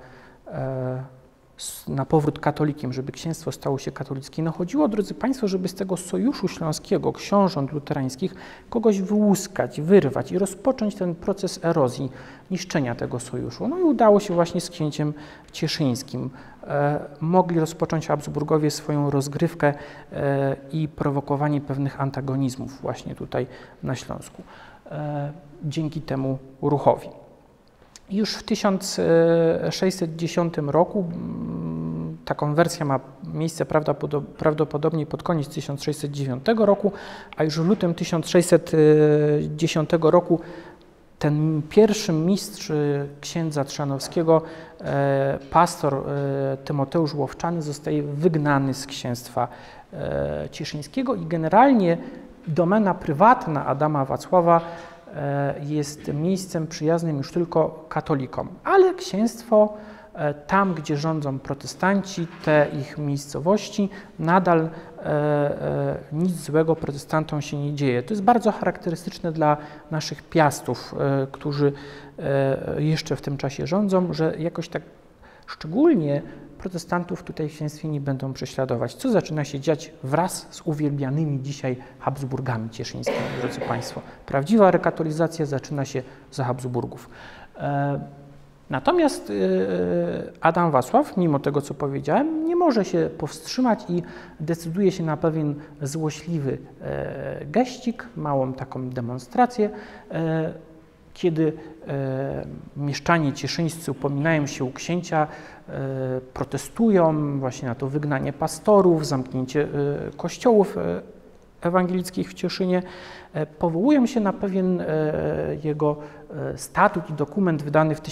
na powrót katolikiem, żeby księstwo stało się katolickie? No chodziło, drodzy Państwo, żeby z tego sojuszu śląskiego, książąt luterańskich, kogoś wyłuskać, wyrwać i rozpocząć ten proces erozji, niszczenia tego sojuszu. No i udało się właśnie z księciem cieszyńskim. Mogli rozpocząć Habsburgowie swoją rozgrywkę i prowokowanie pewnych antagonizmów właśnie tutaj na Śląsku dzięki temu ruchowi. Już w 1610 roku ta konwersja ma miejsce prawdopodobnie pod koniec 1609 roku, a już w lutym 1610 roku ten pierwszy mistrz księdza Trzanowskiego, pastor Tymoteusz Łowczany, zostaje wygnany z księstwa cieszyńskiego i generalnie domena prywatna Adama Wacława jest miejscem przyjaznym już tylko katolikom, ale księstwo tam, gdzie rządzą protestanci, te ich miejscowości, nadal nic złego protestantom się nie dzieje. To jest bardzo charakterystyczne dla naszych piastów, którzy jeszcze w tym czasie rządzą, że jakoś tak szczególnie protestantów tutaj w księstwie nie będą prześladować. Co zaczyna się dziać wraz z uwielbianymi dzisiaj Habsburgami cieszyńskimi, drodzy Państwo. Prawdziwa rekatolizacja zaczyna się za Habsburgów. Natomiast Adam Wacław, mimo tego, co powiedziałem, nie może się powstrzymać i decyduje się na pewien złośliwy geścik, małą taką demonstrację, kiedy mieszczanie cieszyńscy upominają się u księcia, protestują właśnie na to wygnanie pastorów, zamknięcie kościołów ewangelickich w Cieszynie, powołują się na pewien jego statut i dokument wydany w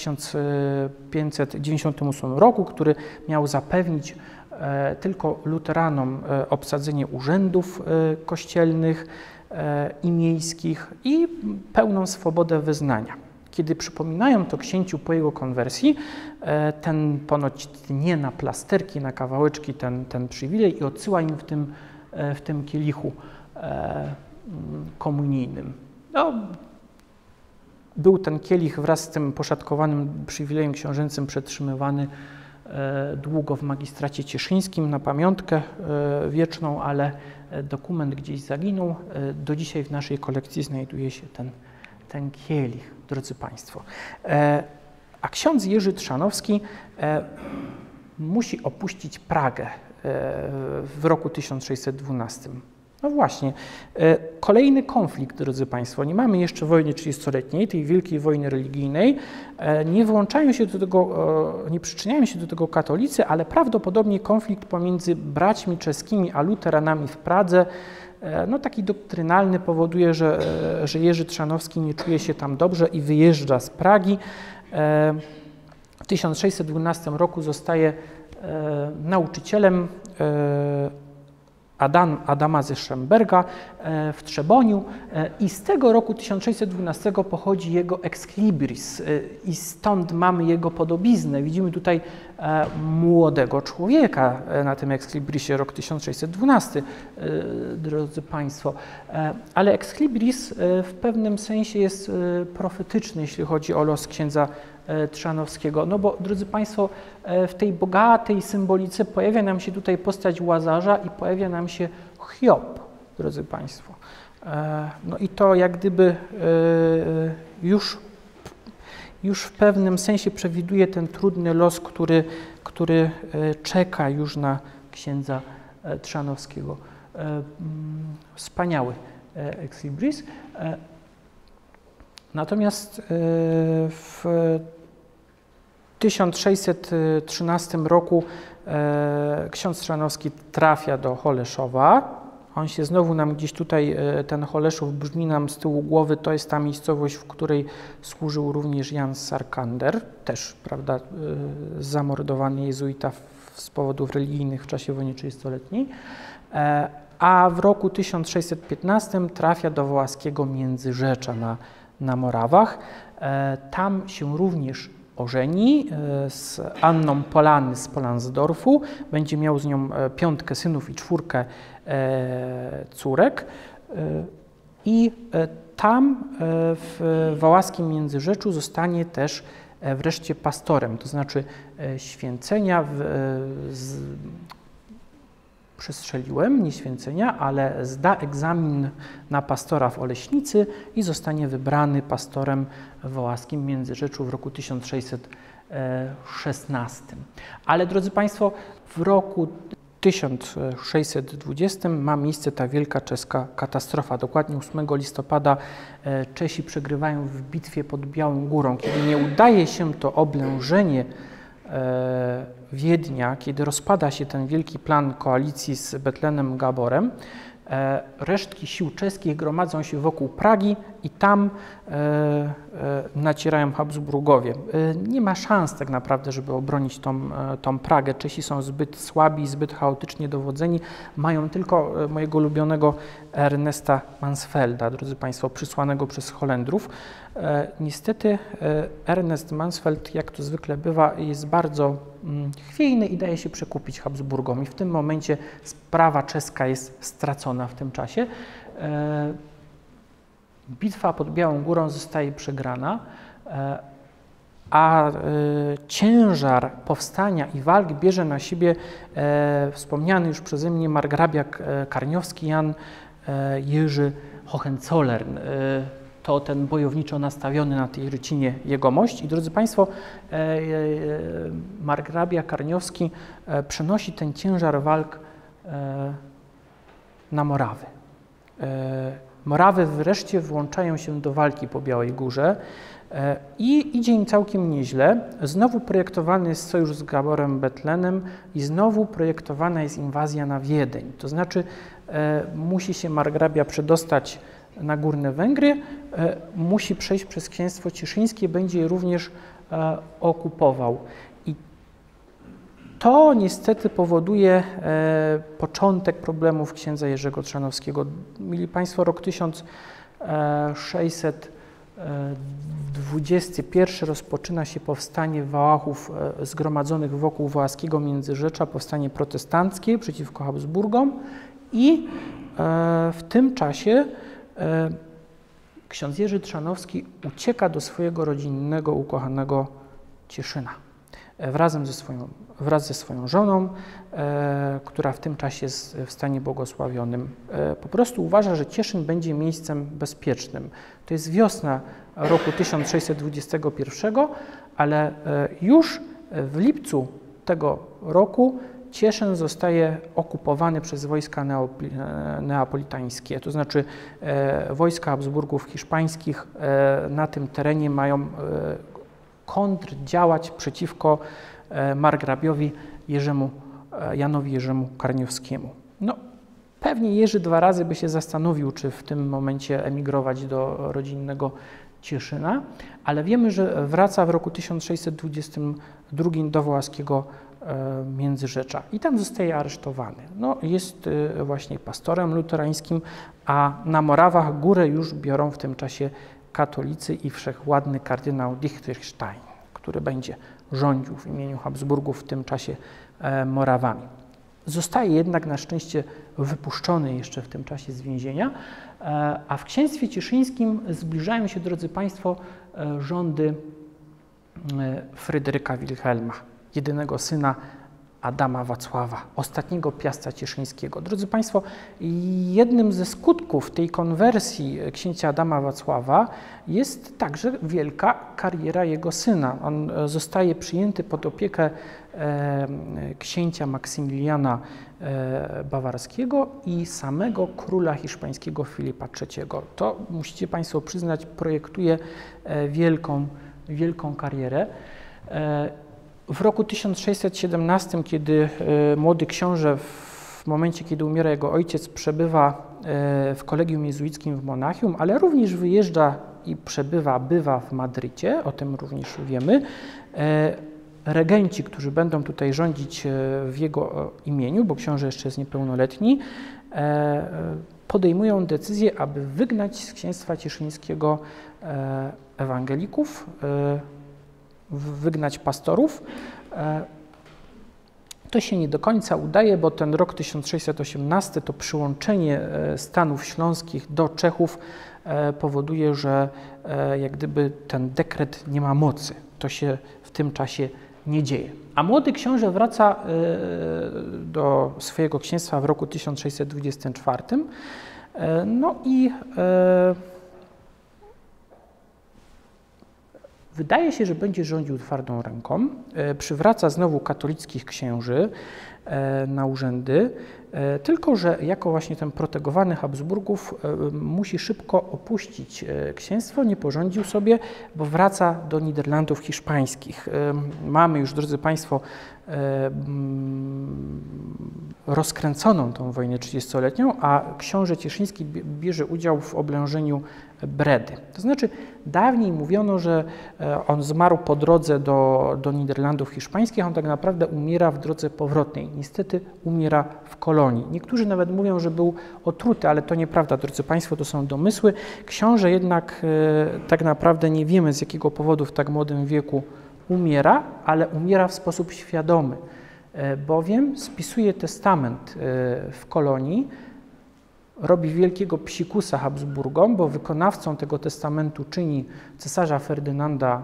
1598 roku, który miał zapewnić tylko luteranom obsadzenie urzędów kościelnych i miejskich i pełną swobodę wyznania. Kiedy przypominają to księciu po jego konwersji, ten ponoć tnie na plasterki, na kawałeczki ten przywilej i odsyła im w tym kielichu komunijnym. No, był ten kielich wraz z tym poszatkowanym przywilejem książęcym przetrzymywany długo w magistracie cieszyńskim na pamiątkę wieczną, ale dokument gdzieś zaginął. Do dzisiaj w naszej kolekcji znajduje się ten kielich, drodzy Państwo. A ksiądz Jerzy Trzanowski musi opuścić Pragę w roku 1612. No właśnie, kolejny konflikt, drodzy Państwo. Nie mamy jeszcze wojny 30-letniej, tej wielkiej wojny religijnej. Nie przyczyniają się do tego katolicy, ale prawdopodobnie konflikt pomiędzy braćmi czeskimi a luteranami w Pradze, no taki doktrynalny, powoduje, że Jerzy Trzanowski nie czuje się tam dobrze i wyjeżdża z Pragi. W 1612 roku zostaje nauczycielem Adama ze Schemberga w Trzeboniu i z tego roku 1612 pochodzi jego Ex Libris i stąd mamy jego podobiznę. Widzimy tutaj młodego człowieka na tym Ex Librisie, rok 1612, drodzy Państwo. Ale Ex Libris w pewnym sensie jest profetyczny, jeśli chodzi o los księdza Trzanowskiego. No bo, drodzy Państwo, w tej bogatej symbolice pojawia nam się tutaj postać Łazarza i pojawia nam się Hiob, drodzy Państwo. No i to jak gdyby już w pewnym sensie przewiduje ten trudny los, który czeka już na księdza Trzanowskiego. Wspaniały Ex Libris. Natomiast w 1613 roku ksiądz Trzanowski trafia do Holeszowa. On się znowu nam gdzieś tutaj, ten Holeszów brzmi nam z tyłu głowy, to jest ta miejscowość, w której służył również Jan Sarkander, też, prawda, zamordowany jezuita z powodów religijnych w czasie wojny 30-letniej. A w roku 1615 trafia do Wołaskiego Międzyrzecza na Morawach. Tam się również ożeni z Anną Polany z Polansdorfu. Będzie miał z nią 5 synów i 4 córek. I tam w Wałaskim Międzyrzeczu zostanie też wreszcie pastorem, to znaczy święcenia przestrzeliłem, nie święcenia, ale zda egzamin na pastora w Oleśnicy i zostanie wybrany pastorem w Wałaskim Międzyrzeczu w roku 1616. Ale, drodzy Państwo, w roku 1620 ma miejsce ta wielka czeska katastrofa. Dokładnie 8 listopada Czesi przegrywają w bitwie pod Białą Górą. Kiedy nie udaje się to oblężenie Wiednia, kiedy rozpada się ten wielki plan koalicji z Betlenem Gaborem, resztki sił czeskich gromadzą się wokół Pragi i tam nacierają Habsburgowie. Nie ma szans tak naprawdę, żeby obronić tą Pragę. Czesi są zbyt słabi, zbyt chaotycznie dowodzeni. Mają tylko mojego ulubionego Ernesta Mansfelda, drodzy Państwo, przysłanego przez Holendrów. Niestety Ernest Mansfeld, jak to zwykle bywa, jest bardzo chwiejny i daje się przekupić Habsburgom. I w tym momencie sprawa czeska jest stracona w tym czasie. Bitwa pod Białą Górą zostaje przegrana, a ciężar powstania i walk bierze na siebie wspomniany już przeze mnie margrabia karniowski Jan Jerzy Hohenzollern. To ten bojowniczo nastawiony na tej rycinie jegomość. I drodzy Państwo, margrabia karniowski przenosi ten ciężar walk na Morawy. Morawy wreszcie włączają się do walki po Białej Górze i idzie im całkiem nieźle. Znowu projektowany jest sojusz z Gaborem Betlenem i znowu projektowana jest inwazja na Wiedeń. To znaczy musi się margrabia przedostać na Górne Węgry, musi przejść przez księstwo cieszyńskie, będzie je również okupował. I to niestety powoduje początek problemów księdza Jerzego Trzanowskiego. Mili Państwo, rok 1621 rozpoczyna się powstanie Wałachów zgromadzonych wokół Wołaskiego Międzyrzecza, powstanie protestanckie przeciwko Habsburgom i w tym czasie ksiądz Jerzy Trzanowski ucieka do swojego rodzinnego, ukochanego Cieszyna. wraz ze swoją żoną, która w tym czasie jest w stanie błogosławionym. Po prostu uważa, że Cieszyn będzie miejscem bezpiecznym. To jest wiosna roku 1621, ale już w lipcu tego roku Cieszyn zostaje okupowany przez wojska neapolitańskie, to znaczy wojska Habsburgów hiszpańskich na tym terenie mają kontrdziałać przeciwko margrabiowi Janowi Jerzemu Karniowskiemu. No, pewnie Jerzy 2 razy by się zastanowił, czy w tym momencie emigrować do rodzinnego Cieszyna, ale wiemy, że wraca w roku 1622 do Wołaskiego Międzyrzecza i tam zostaje aresztowany. No, jest właśnie pastorem luterańskim, a na Morawach górę już biorą w tym czasie katolicy i wszechwładny kardynał Dichterstein, który będzie rządził w imieniu Habsburgów w tym czasie Morawami. Zostaje jednak na szczęście wypuszczony jeszcze w tym czasie z więzienia, a w księstwie cieszyńskim zbliżają się, drodzy Państwo, rządy Fryderyka Wilhelma, jedynego syna Adama Wacława, ostatniego Piasta Cieszyńskiego. Drodzy Państwo, jednym ze skutków tej konwersji księcia Adama Wacława jest także wielka kariera jego syna. On zostaje przyjęty pod opiekę księcia Maksymiliana Bawarskiego i samego króla hiszpańskiego Filipa III. To, musicie Państwo przyznać, projektuje wielką karierę. W roku 1617, kiedy młody książę, w momencie, kiedy umiera jego ojciec, przebywa w kolegium jezuickim w Monachium, ale również wyjeżdża i bywa w Madrycie, o tym również wiemy, regenci, którzy będą tutaj rządzić w jego imieniu, bo książę jeszcze jest niepełnoletni, podejmują decyzję, aby wygnać z księstwa cieszyńskiego ewangelików, wygnać pastorów. To się nie do końca udaje, bo ten rok 1618, to przyłączenie Stanów Śląskich do Czechów powoduje, że jak gdyby ten dekret nie ma mocy. To się w tym czasie nie dzieje. A młody książę wraca do swojego księstwa w roku 1624. No i wydaje się, że będzie rządził twardą ręką, przywraca znowu katolickich księży na urzędy, tylko że jako właśnie ten protegowany Habsburgów musi szybko opuścić księstwo, nie porządził sobie, bo wraca do Niderlandów hiszpańskich. Mamy już, drodzy Państwo, rozkręconą tą wojnę 30-letnią, a książę cieszyński bierze udział w oblężeniu Bredy. To znaczy, dawniej mówiono, że on zmarł po drodze do Niderlandów hiszpańskich, on tak naprawdę umiera w drodze powrotnej. Niestety umiera w kolonii. Niektórzy nawet mówią, że był otruty, ale to nieprawda, drodzy Państwo, to są domysły. Książę jednak tak naprawdę nie wiemy, z jakiego powodu w tak młodym wieku umiera, ale umiera w sposób świadomy, bowiem spisuje testament w kolonii, robi wielkiego psikusa Habsburgom, bo wykonawcą tego testamentu czyni cesarza Ferdynanda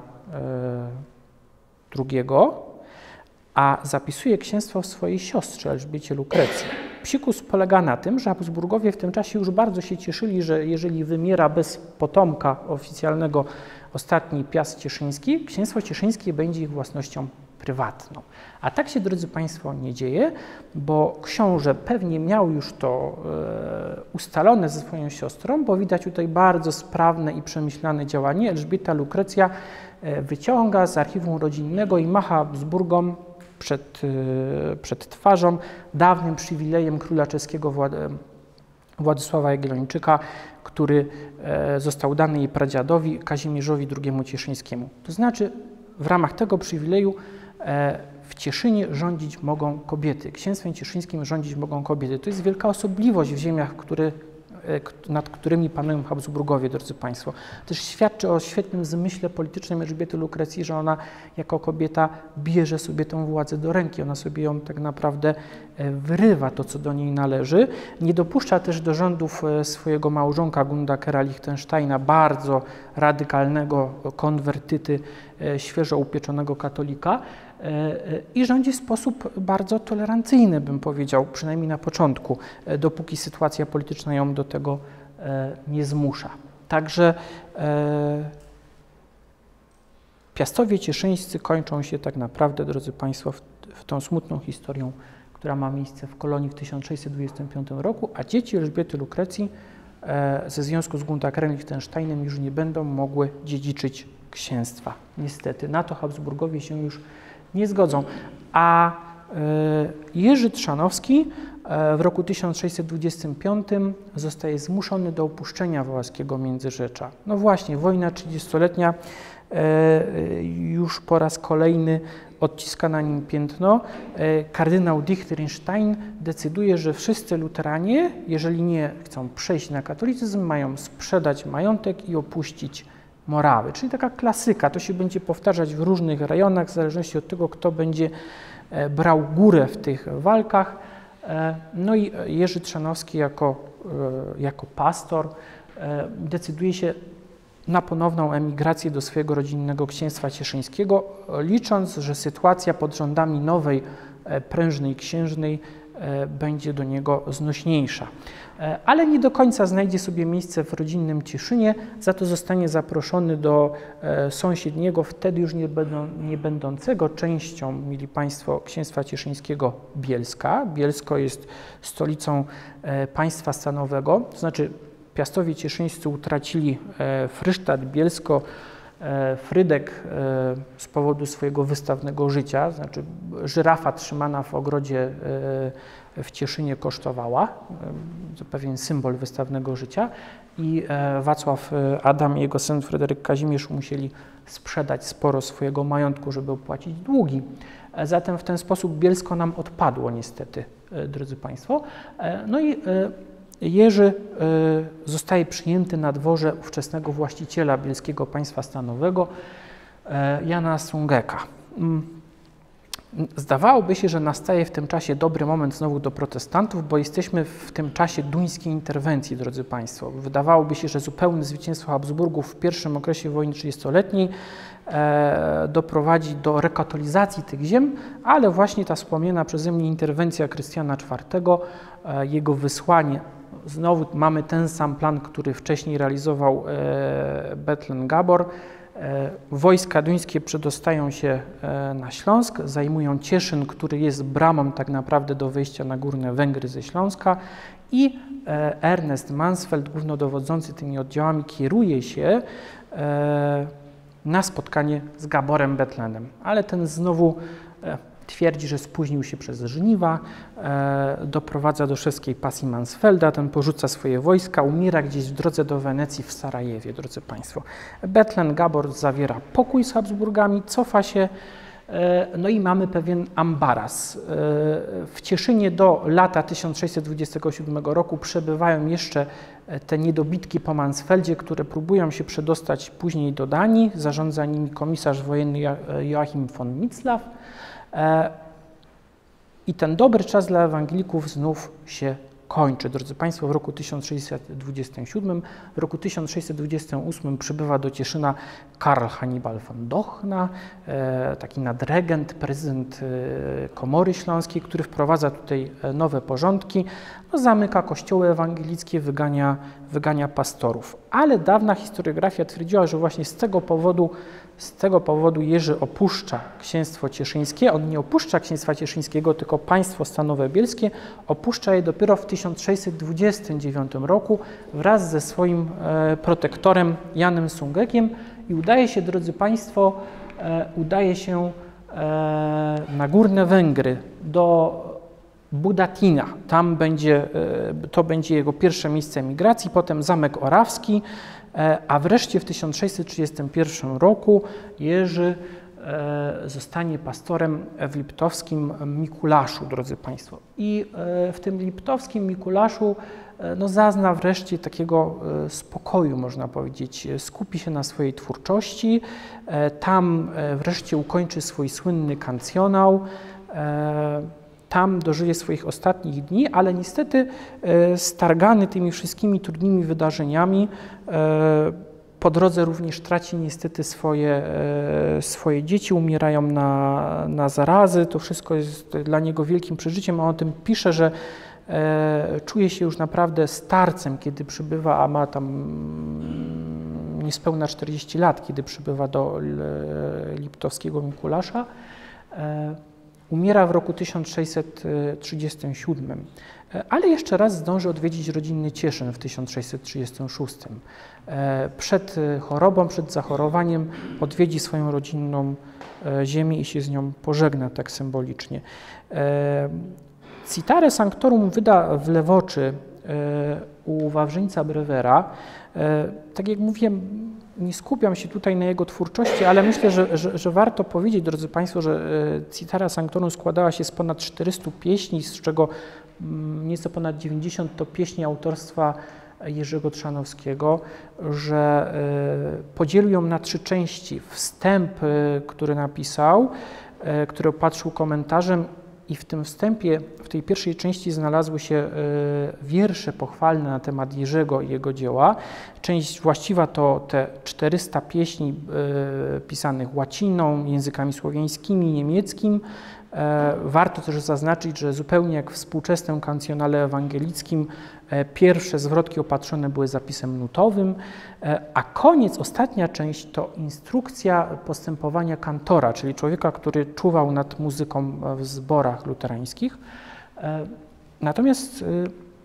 II, a zapisuje księstwo swojej siostrze Elżbiecie Lukrecji. Psikus polega na tym, że Habsburgowie w tym czasie już bardzo się cieszyli, że jeżeli wymiera bez potomka oficjalnego ostatni Piast Cieszyński, księstwo cieszyńskie będzie ich własnością prywatną. A tak się, drodzy Państwo, nie dzieje, bo książę pewnie miał już to ustalone ze swoją siostrą, bo widać tutaj bardzo sprawne i przemyślane działanie. Elżbieta Lukrecja wyciąga z archiwum rodzinnego i macha Habsburgom przed twarzą dawnym przywilejem króla czeskiego Władysława Jagiellończyka, który został dany jej pradziadowi Kazimierzowi II Cieszyńskiemu. To znaczy, w ramach tego przywileju w Cieszynie rządzić mogą kobiety. Księstwem cieszyńskim rządzić mogą kobiety. To jest wielka osobliwość w ziemiach, nad którymi panują Habsburgowie, drodzy Państwo. Też świadczy o świetnym zmyśle politycznym Elżbiety Lukrecji, że ona jako kobieta bierze sobie tę władzę do ręki. Ona sobie ją tak naprawdę wyrywa, to co do niej należy. Nie dopuszcza też do rządów swojego małżonka Gundakera Lichtensteina, bardzo radykalnego konwertyty, świeżo upieczonego katolika. i rządzi w sposób bardzo tolerancyjny, bym powiedział, przynajmniej na początku, dopóki sytuacja polityczna ją do tego nie zmusza. Także Piastowie cieszyńscy kończą się tak naprawdę, drodzy Państwo, w tą smutną historią, która ma miejsce w Kolonii w 1625 roku, a dzieci Elżbiety Lukrecji ze związku z Guntakerem-Lichtensteinem już nie będą mogły dziedziczyć księstwa. Niestety, na to Habsburgowie się już nie zgodzą. A Jerzy Trzanowski w roku 1625 zostaje zmuszony do opuszczenia wałęskiego Międzyrzecza. No właśnie, wojna 30-letnia już po raz kolejny odciska na nim piętno. Kardynał Lichtenstein decyduje, że wszyscy luteranie, jeżeli nie chcą przejść na katolicyzm, mają sprzedać majątek i opuścić Morawy. Czyli taka klasyka, to się będzie powtarzać w różnych rejonach, w zależności od tego, kto będzie brał górę w tych walkach. No i Jerzy Trzanowski jako pastor decyduje się na ponowną emigrację do swojego rodzinnego księstwa cieszyńskiego, licząc, że sytuacja pod rządami nowej, prężnej księżnej będzie do niego znośniejsza. Ale nie do końca znajdzie sobie miejsce w rodzinnym Cieszynie, za to zostanie zaproszony do sąsiedniego, wtedy już nie będącego częścią, mili Państwo, księstwa cieszyńskiego Bielska. Bielsko jest stolicą państwa stanowego, to znaczy Piastowie cieszyńscy utracili Frysztat, Bielsko, Frydek z powodu swojego wystawnego życia, znaczy żyrafa trzymana w ogrodzie w Cieszynie kosztowała, to pewien symbol wystawnego życia, i Wacław Adam i jego syn Fryderyk Kazimierz musieli sprzedać sporo swojego majątku, żeby opłacić długi. Zatem w ten sposób Bielsko nam odpadło niestety, drodzy Państwo. No i Jerzy zostaje przyjęty na dworze ówczesnego właściciela bielskiego państwa stanowego, Jana Sungeka. Zdawałoby się, że nastaje w tym czasie dobry moment znowu do protestantów, bo jesteśmy w tym czasie duńskiej interwencji, drodzy Państwo. Wydawałoby się, że zupełne zwycięstwo Habsburgów w pierwszym okresie wojny 30-letniej doprowadzi do rekatolizacji tych ziem, ale właśnie ta wspomniana przeze mnie interwencja Krystiana IV, jego wysłanie, znowu mamy ten sam plan, który wcześniej realizował Bethlen Gabor. Wojska duńskie przedostają się na Śląsk, zajmują Cieszyn, który jest bramą tak naprawdę do wejścia na Górne Węgry ze Śląska, i Ernest Mansfeld, głównodowodzący tymi oddziałami, kieruje się na spotkanie z Gaborem Bethlenem, ale ten znowu twierdzi, że spóźnił się przez żniwa, doprowadza do szewskiej pasji Mansfelda, ten porzuca swoje wojska, umiera gdzieś w drodze do Wenecji w Sarajewie, drodzy Państwo. Bethlen Gabor zawiera pokój z Habsburgami, cofa się, no i mamy pewien ambaras. W Cieszynie do lata 1627 roku przebywają jeszcze te niedobitki po Mansfeldzie, które próbują się przedostać później do Danii. Zarządza nimi komisarz wojenny Joachim von Mitzlaff. I ten dobry czas dla ewangelików znów się kończy. Drodzy Państwo, w roku 1627, w roku 1628 przybywa do Cieszyna Karl Hannibal von Dochna, taki nadregent, prezydent Komory Śląskiej, który wprowadza tutaj nowe porządki, no, zamyka kościoły ewangelickie, wygania pastorów. Ale dawna historiografia twierdziła, że właśnie z tego powodu Jerzy opuszcza księstwo cieszyńskie. On nie opuszcza księstwa cieszyńskiego, tylko państwo stanowe bielskie. Opuszcza je dopiero w 1629 roku wraz ze swoim protektorem Janem Sungekiem i udaje się, drodzy Państwo, na Górne Węgry, do Budatina. Tam to będzie jego pierwsze miejsce emigracji, potem Zamek Orawski, a wreszcie w 1631 roku Jerzy zostanie pastorem w liptowskim Mikulaszu, drodzy Państwo. I w tym liptowskim Mikulaszu no, zazna wreszcie takiego spokoju, można powiedzieć. Skupi się na swojej twórczości, tam wreszcie ukończy swój słynny kancjonał, tam dożyje swoich ostatnich dni, ale niestety stargany tymi wszystkimi trudnymi wydarzeniami Po drodze również traci niestety swoje dzieci, umierają na zarazy. To wszystko jest dla niego wielkim przeżyciem. On o tym pisze, że czuje się już naprawdę starcem, kiedy przybywa, a ma tam niespełna 40 lat, kiedy przybywa do Liptowskiego Mikulasza. Umiera w roku 1637, ale jeszcze raz zdąży odwiedzić rodzinny Cieszyn w 1636. Przed chorobą, przed zachorowaniem odwiedzi swoją rodzinną ziemię i się z nią pożegna tak symbolicznie. Citare Sanctorum wyda w Lewoczy u Wawrzyńca Brewera. Tak jak mówiłem, nie skupiam się tutaj na jego twórczości, ale myślę, że warto powiedzieć, drodzy Państwo, że Citara Sanctorum składała się z ponad 400 pieśni, z czego nieco ponad 90 to pieśni autorstwa Jerzego Trzanowskiego, że podzielił ją na 3 części. Wstęp, który napisał, który opatrzył komentarzem, i w tym wstępie, w tej pierwszej części znalazły się wiersze pochwalne na temat Jerzego i jego dzieła. Część właściwa to te 400 pieśni pisanych łaciną, językami słowiańskimi, niemieckim. Warto też zaznaczyć, że zupełnie jak w współczesnym kancjonale ewangelickim pierwsze zwrotki opatrzone były zapisem nutowym, a koniec, ostatnia część to instrukcja postępowania kantora, czyli człowieka, który czuwał nad muzyką w zborach luterańskich. Natomiast,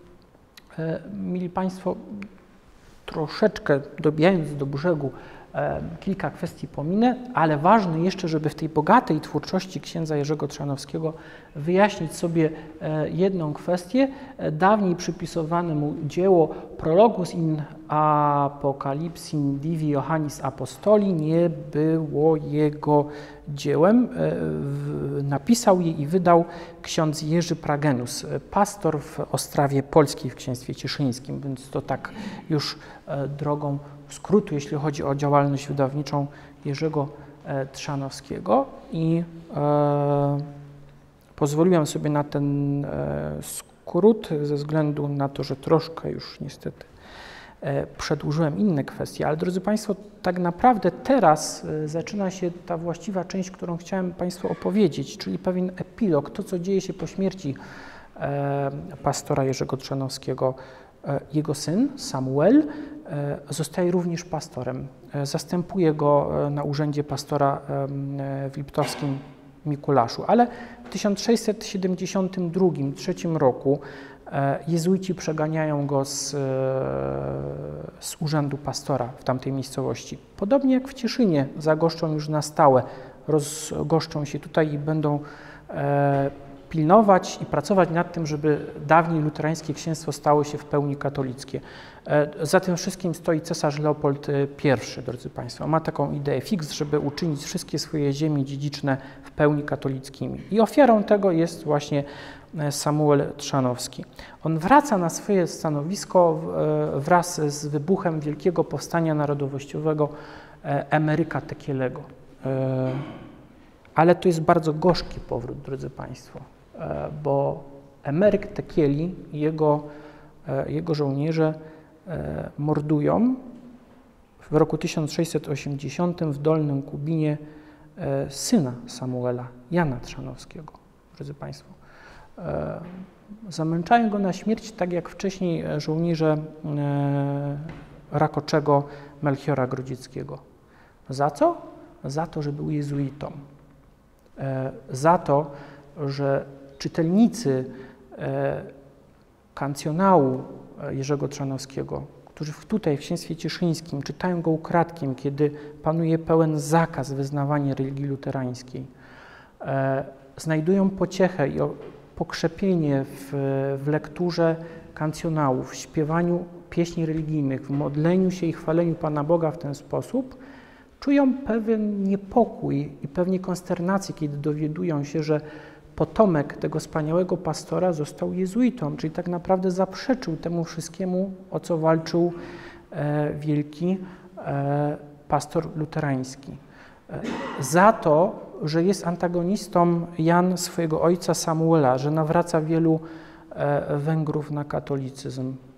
mili Państwo, troszeczkę dobijając do brzegu, kilka kwestii pominę, ale ważne jeszcze, żeby w tej bogatej twórczości księdza Jerzego Trzanowskiego wyjaśnić sobie jedną kwestię. Dawniej przypisowane mu dzieło Prologus in Apocalypsim Divi Johannis Apostoli nie było jego dziełem. Napisał je i wydał ksiądz Jerzy Pragenus, pastor w Ostrawie Polskiej w księstwie cieszyńskim, więc to tak już drogą skrótu, jeśli chodzi o działalność wydawniczą Jerzego Trzanowskiego, i pozwoliłem sobie na ten skrót ze względu na to, że troszkę już niestety przedłużyłem inne kwestie, ale drodzy Państwo, tak naprawdę teraz zaczyna się ta właściwa część, którą chciałem Państwu opowiedzieć, czyli pewien epilog, to co dzieje się po śmierci pastora Jerzego Trzanowskiego. Jego syn Samuel zostaje również pastorem. Zastępuje go na urzędzie pastora w Liptowskim Mikulaszu, ale w 1672-3 roku jezuici przeganiają go z urzędu pastora w tamtej miejscowości. Podobnie jak w Cieszynie, zagoszczą już na stałe, rozgoszczą się tutaj i będą pilnować i pracować nad tym, żeby dawniej luterańskie księstwo stało się w pełni katolickie. Za tym wszystkim stoi cesarz Leopold I, drodzy Państwo. Ma taką ideę fix, żeby uczynić wszystkie swoje ziemie dziedziczne w pełni katolickimi. I ofiarą tego jest właśnie Samuel Trzanowski. On wraca na swoje stanowisko wraz z wybuchem Wielkiego Powstania Narodowościowego Emeryka Tekielego. Ale to jest bardzo gorzki powrót, drodzy Państwo, bo Emeryk Tekieli i jego żołnierze mordują w roku 1680 w Dolnym Kubinie syna Samuela, Jana Trzanowskiego, drodzy Państwo. Zamęczają go na śmierć, tak jak wcześniej żołnierze Rakoczego Melchiora Grodzieckiego. Za co? Za to, że był jezuitą. Za to, że czytelnicy kancjonału Jerzego Trzanowskiego, którzy tutaj w księstwie cieszyńskim czytają go ukradkiem, kiedy panuje pełen zakaz wyznawania religii luterańskiej, znajdują pociechę i pokrzepienie w lekturze kancjonałów, w śpiewaniu pieśni religijnych, w modleniu się i chwaleniu Pana Boga w ten sposób, czują pewien niepokój i pewnie konsternację, kiedy dowiadują się, że potomek tego wspaniałego pastora został jezuitą, czyli tak naprawdę zaprzeczył temu wszystkiemu, o co walczył wielki pastor luterański. Za to, że jest antagonistą Jan swojego ojca Samuela, że nawraca wielu Węgrów na katolicyzm.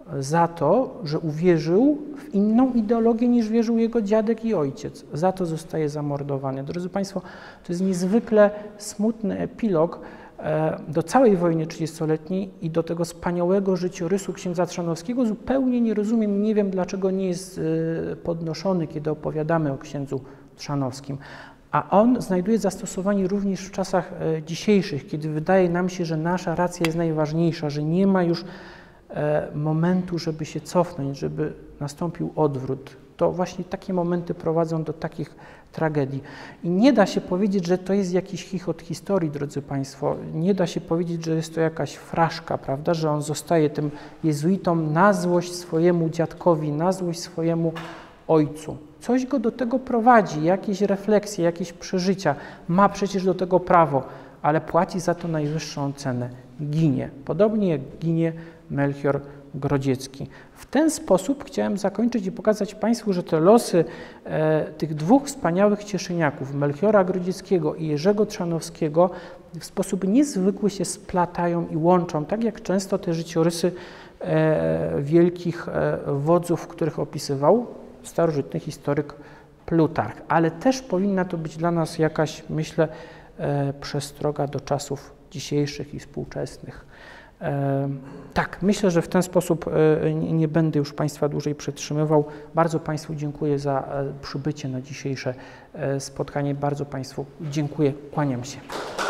za to, że uwierzył w inną ideologię niż wierzył jego dziadek i ojciec. Za to zostaje zamordowany. Drodzy Państwo, to jest niezwykle smutny epilog do całej wojny 30-letniej i do tego wspaniałego życiorysu księdza Trzanowskiego. Zupełnie nie rozumiem, nie wiem dlaczego nie jest podnoszony, kiedy opowiadamy o księdzu Trzanowskim. A on znajduje zastosowanie również w czasach dzisiejszych, kiedy wydaje nam się, że nasza racja jest najważniejsza, że nie ma już momentu, żeby się cofnąć, żeby nastąpił odwrót. To właśnie takie momenty prowadzą do takich tragedii. I nie da się powiedzieć, że to jest jakiś chichot historii, drodzy Państwo. Nie da się powiedzieć, że jest to jakaś fraszka, prawda, że on zostaje tym jezuitą na złość swojemu dziadkowi, na złość swojemu ojcu. Coś go do tego prowadzi, jakieś refleksje, jakieś przeżycia. Ma przecież do tego prawo, ale płaci za to najwyższą cenę. Ginie. Podobnie jak ginie Melchior Grodziecki. W ten sposób chciałem zakończyć i pokazać Państwu, że te losy tych dwóch wspaniałych cieszyniaków, Melchiora Grodzieckiego i Jerzego Trzanowskiego, w sposób niezwykły się splatają i łączą, tak jak często te życiorysy wielkich wodzów, których opisywał starożytny historyk Plutarch. Ale też powinna to być dla nas jakaś, myślę, przestroga do czasów dzisiejszych i współczesnych. Tak, myślę, że w ten sposób nie będę już Państwa dłużej przetrzymywał. Bardzo Państwu dziękuję za przybycie na dzisiejsze spotkanie. Bardzo Państwu dziękuję. Kłaniam się.